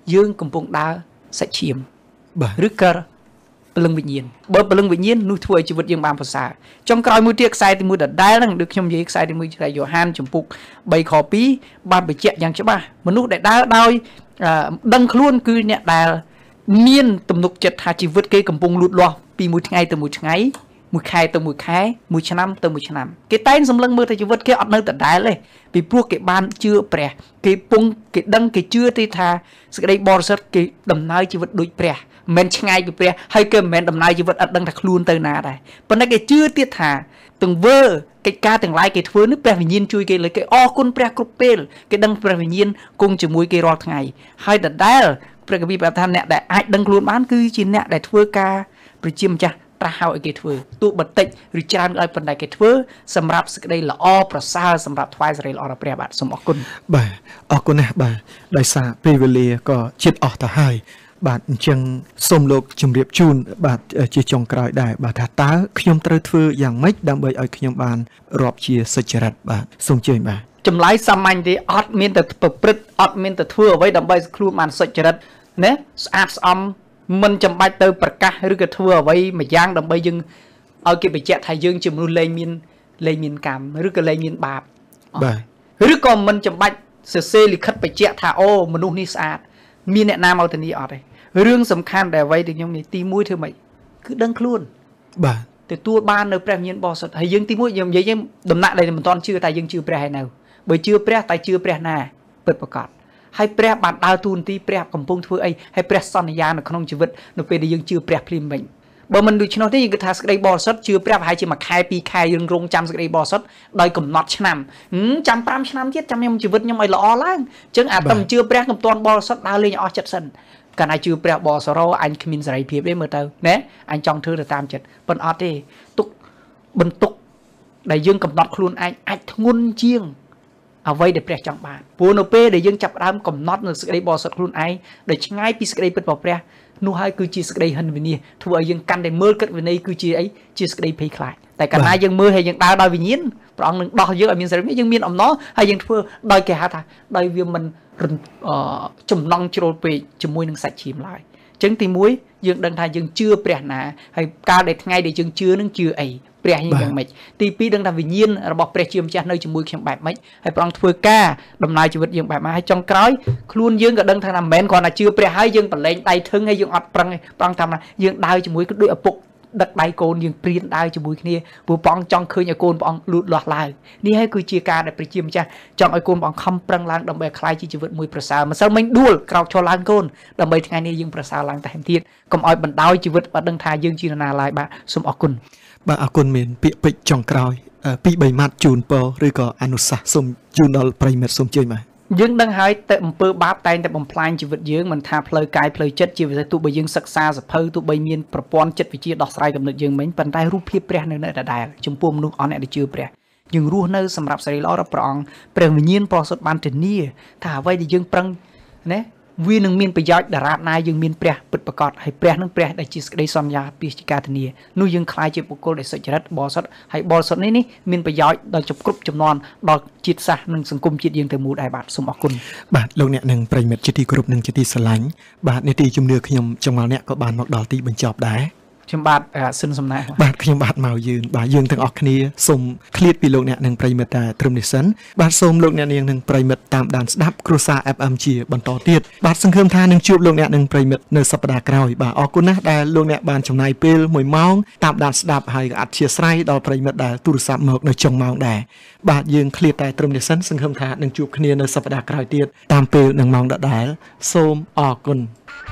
យើងកំពុងដើរសាច់ឈាមបាទឬក៏ព្រលឹងវិញ្ញាណបើព្រលឹងវិញ្ញាណនោះធ្វើឲ្យជីវិតយើងបានប្រសើរចុងក្រោយមួយទៀតខ្សែទីមួយដដែលហ្នឹងដូចខ្ញុំនិយាយខ្សែទីមួយខ្សែយ៉ូហានចំពុក3ខ2បានបញ្ជាក់យ៉ាងច្បាស់មនុស្សដែលដើរដោយដឹងខ្លួនគឺអ្នកដែលមានទំនុកចិត្តថាជីវិតគេកំពុងលូតលាស់ពីមួយថ្ងៃទៅមួយថ្ងៃមួយខែទៅមួយខែមួយឆ្នាំទៅមួយឆ្នាំគេតែងសម្លឹងមើលថាជីវិតគេអត់នៅដដែលទេពីព្រោះគេបានជឿព្រះគេពងគេដឹងគេជឿទេថាសេចក្តីបរិសុទ្ធគេដំណើរជីវិតដូចព្រះមិនឆ្ងាយពីព្រះហើយគេមិនមែនដំណើរជីវិតអត់ដឹងថាខ្លួនទៅណាដែរប៉ុន្តែគេជឿទៀតថាទង្វើកិច្ចការទាំងឡាយគេធ្វើនេះព្រះវិញ្ញាណជួយគេលើគេអរគុណព្រះគ្រប់ពេលគេដឹងព្រះវិញ្ញាណគង់ជាមួយគេរាល់ថ្ងៃហើយដដែលព្រះគម្ពីរប្រាប់ថាអ្នកដែលអាចដឹងខ្លួនបានគឺជាអ្នកដែលធ្វើការប្រជាម្ចាស់ត្រាស់ឲ្យគេធ្វើទោះបន្តិចឬច្រើនឲ្យប៉ុន្តែគេធ្វើសម្រាប់សេចក្តីល្អប្រសើរសម្រាប់ថ្វាយសេរីល្អដល់ព្រះបាទសូមអរគុណបាទអរគុណណាស់បាទដោយសារពេលវេលាក៏ជិតអស់ទៅហើយបាទអញ្ចឹងសូមលោកជម្រាបជូនបាទជាចុងក្រោយដែរបាទថាតើខ្ញុំត្រូវធ្វើយ៉ាងម៉េចដើម្បីឲ្យខ្ញុំបានរាប់ជាសុចរិតបាទសូមជើញបាទចម្លើយសាមញ្ញទេអត់មានតែប្រព្រឹត្តអត់មានតែធ្វើអ្វីដើម្បីខ្លួនបានសុចរិតណាស្អាតស្អំមិនចាំបាច់ទៅប្រកាសឬក៏ធ្វើអ្វីមួយយ៉ាងដើម្បីយើងឲ្យគេបញ្ជាក់ថាយើងជាមនុស្សលែងមានលែងមានកម្មឬក៏លែងមានបាបបាទឬក៏មិនចាំបាច់សរសេរលិខិតបញ្ជាក់ថាអូមនុស្សនេះស្អាតមានអ្នកណាមកធានាអត់ទេរឿងសំខាន់ដែលអ្វីដែលខ្ញុំនិយាយទីមួយធ្វើម៉េចគឺដឹងខ្លួនបាទទទួលបាននៅព្រះវិញ្ញាណបរិសុទ្ធហើយយើងទីមួយខ្ញុំនិយាយយើងដំណាក់ដែលមិនទាន់ជឿតែយើងជឿព្រះហើយនៅបើជឿព្រះតែជឿព្រះណាពិតប្រាកដហើយព្រះបានដើរតួនាទីព្រះកំពុងធ្វើអីហើយព្រះសន្យានៅក្នុងជីវិតនៅពេលដែលយើងជឿព្រះភ្លាមវិញបើមិនដូច្នោះទេយើងគិតថាសេចក្តីបរិសុទ្ធជឿព្រះប្រហែលជាមួយខែពីរខែយើងរងចាំសេចក្តីបរិសុទ្ធដោយកំណត់ឆ្នាំចាំ5ឆ្នាំទៀតចាំខ្ញុំជីវិតខ្ញុំឲ្យល្អឡើងអញ្ចឹងអាតំជឿព្រះកំទាន់បរិសុទ្ធដើរលេងអស់ចិត្តសិនកាលណាជឿព្រះបរិសុទ្ធអញគ្មានសេរីភាពទេមើលទៅណាអញចង់ធ្វើទៅតាមចិត្តប៉ុន្តែអត់ទេទុកបន្ទុកដែលយើងកំណត់ខ្លួនឯងអាចធ្ងន់ជាងអ្វីដែលព្រះចង់បានព្រោះនៅពេលដែលយើងចាប់ផ្ដើមកំណត់នៅសេចក្តីបរិសុទ្ធខ្លួនឯងដែលឆ្ងាយពីសេចក្តីពិតរបស់ព្រះនោះហើយគឺជាសេចក្តីហិនវិនាសធ្វើឲ្យយើងកាន់តែមើលគិតវិន័យគឺជាអីជាសេចក្តីភ័យខ្លាចតែកាលណាយើងមើលហើយយើងដើរដោយវិញ្ញាណព្រះអង្គនឹងដោះយើងឲ្យមានសេរីភាពយើងមានអំណរហើយយើងធ្វើដោយគេហៅថាដោយវាមិនចំណង់ជ្រុលពេកជាមួយនឹងសាច់ឈាមឡើយអញ្ចឹងទីមួយយើងដឹងថាយើងជឿព្រះណាហើយកាលដែលថ្ងៃដែលយើងជឿនឹងជឿអីព្រះយើងយ៉ាងម៉េចទីពីរដឹងថាវិញ្ញាណរបស់ព្រះជាម្ចាស់នៅជាមួយខ្ញុំបែបម៉េចហើយព្រះអង្គធ្វើការដំណើរជីវិតយើងបែបម៉េចហើយចុងក្រោយខ្លួនយើងក៏ដឹងថាមិនមែនគ្រាន់តែជឿព្រះហើយយើងប្រឡែងដៃធឹងហើយយើងអត់ប្រឹងព្រះអង្គថាយើងដើរជាមួយគឺដូចឪពុកដឹកដៃកូនយើងព្រៀនដើរជាមួយគ្នាព្រោះព្រះអង្គចង់ឃើញឲ្យកូនព្រះអង្គលូតលាស់ឡើងនេះហើយគឺជាការដែលព្រះជាម្ចាស់ចង់ឲ្យកូនព្រះអង្គខំប្រឹងឡើងដើម្បីឲ្យខ្លាយជាជីវិតមួយប្រសើរម្សិលមិញដួលក្រោកឈរឡើងកូនដើម្បីថ្ងៃនេះយើងប្រសើរឡើងតែទៀតកុំឲ្យបណ្ដោយជីវិតអត់ដឹងថាយើងជានរណាឡើយបាទសូមអរគុណបាទអរគុណមានពាក្យពេចន៍ចុងក្រោយពីរបីម៉ាត់ជូនពរឬក៏អនុសាសន៍សូមជូនដល់ប្រិយមិត្តសូមជួយបាទយើងដឹងហើយតែអំពើបាបតែងតែបំផ្លាញជីវិតយើងមិនថាផ្លូវកាយផ្លូវចិត្តជាពិសេសទោះបីយើងសិក្សាសភៅទោះបីមានប្រព័ន្ធចិត្តវិទ្យាដោះស្រាយកំណត់យើងមិញប៉ុន្តែរូបភាពព្រះនៅនៅដដែលចំពោះមនុស្សអស់អ្នកដែលជឿព្រះយើងរស់នៅសម្រាប់សេរីល្អរបស់ព្រះអង្គព្រះវិញ្ញាណបរិសុទ្ធបានធានាថាអ្វីដែលយើងប្រឹងណាវានឹងមានប្រយោជន៍ដរាបណាយើងមានព្រះពិតប្រាកដហើយព្រះនឹងព្រះដែលជាសេចក្តីសន្យាពីជាការធានានោះយើងខ្លាយជាបុគ្គលដែលសុចរិតបរិសុទ្ធហើយបរិសុទ្ធនេះនេះមានប្រយោជន៍ដល់គ្រប់ចំនួនដល់ជាតិសាសន៍និងសង្គមជាតិយើងទៅមូលដែរបាទសូមអរគុណបាទលោកអ្នកនិងប្រិយមិត្តជាទីគោរពនិងជាទីស្រឡាញ់បាទនាទីជំនឿខ្ញុំចង្អល់អ្នកក៏បានមកដល់ទីបញ្ចប់ដែរខ្ញុំបាទសិនសំណាងបាទខ្ញុំបាទមកយឺនបាទយើងទាំងអស់គ្នាសូមឃ្លាតពីលោកអ្នកនិងប្រិយមិត្តតែត្រឹមនេះសិនបាទសូមលោកអ្នកនាងនិងប្រិយមិត្តតាមដានស្ដាប់គ្រួសារ អេఫ អេម ជាបន្តទៀតបាទសង្ឃឹមថានឹងជួបលោកអ្នកនិងប្រិយមិត្តនៅសប្តាហ៍ក្រោយបាទអរគុណណាស់ដែលលោកអ្នកបានចំណាយពេលមួយម៉ោងតាមដានស្ដាប់ហើយក៏អធិស្ឋានដល់ប្រិយមិត្តដែលទូរស័ព្ទមកនៅចុងម៉ោងដែរបាទយើងឃ្លាតតែត្រឹមនេះសិនសង្ឃឹមថានឹងជួបគ្នានៅសប្តាហ៍ក្រោយទៀតតាមពេលនិងម៉ោងដដែលសូមអរគុណ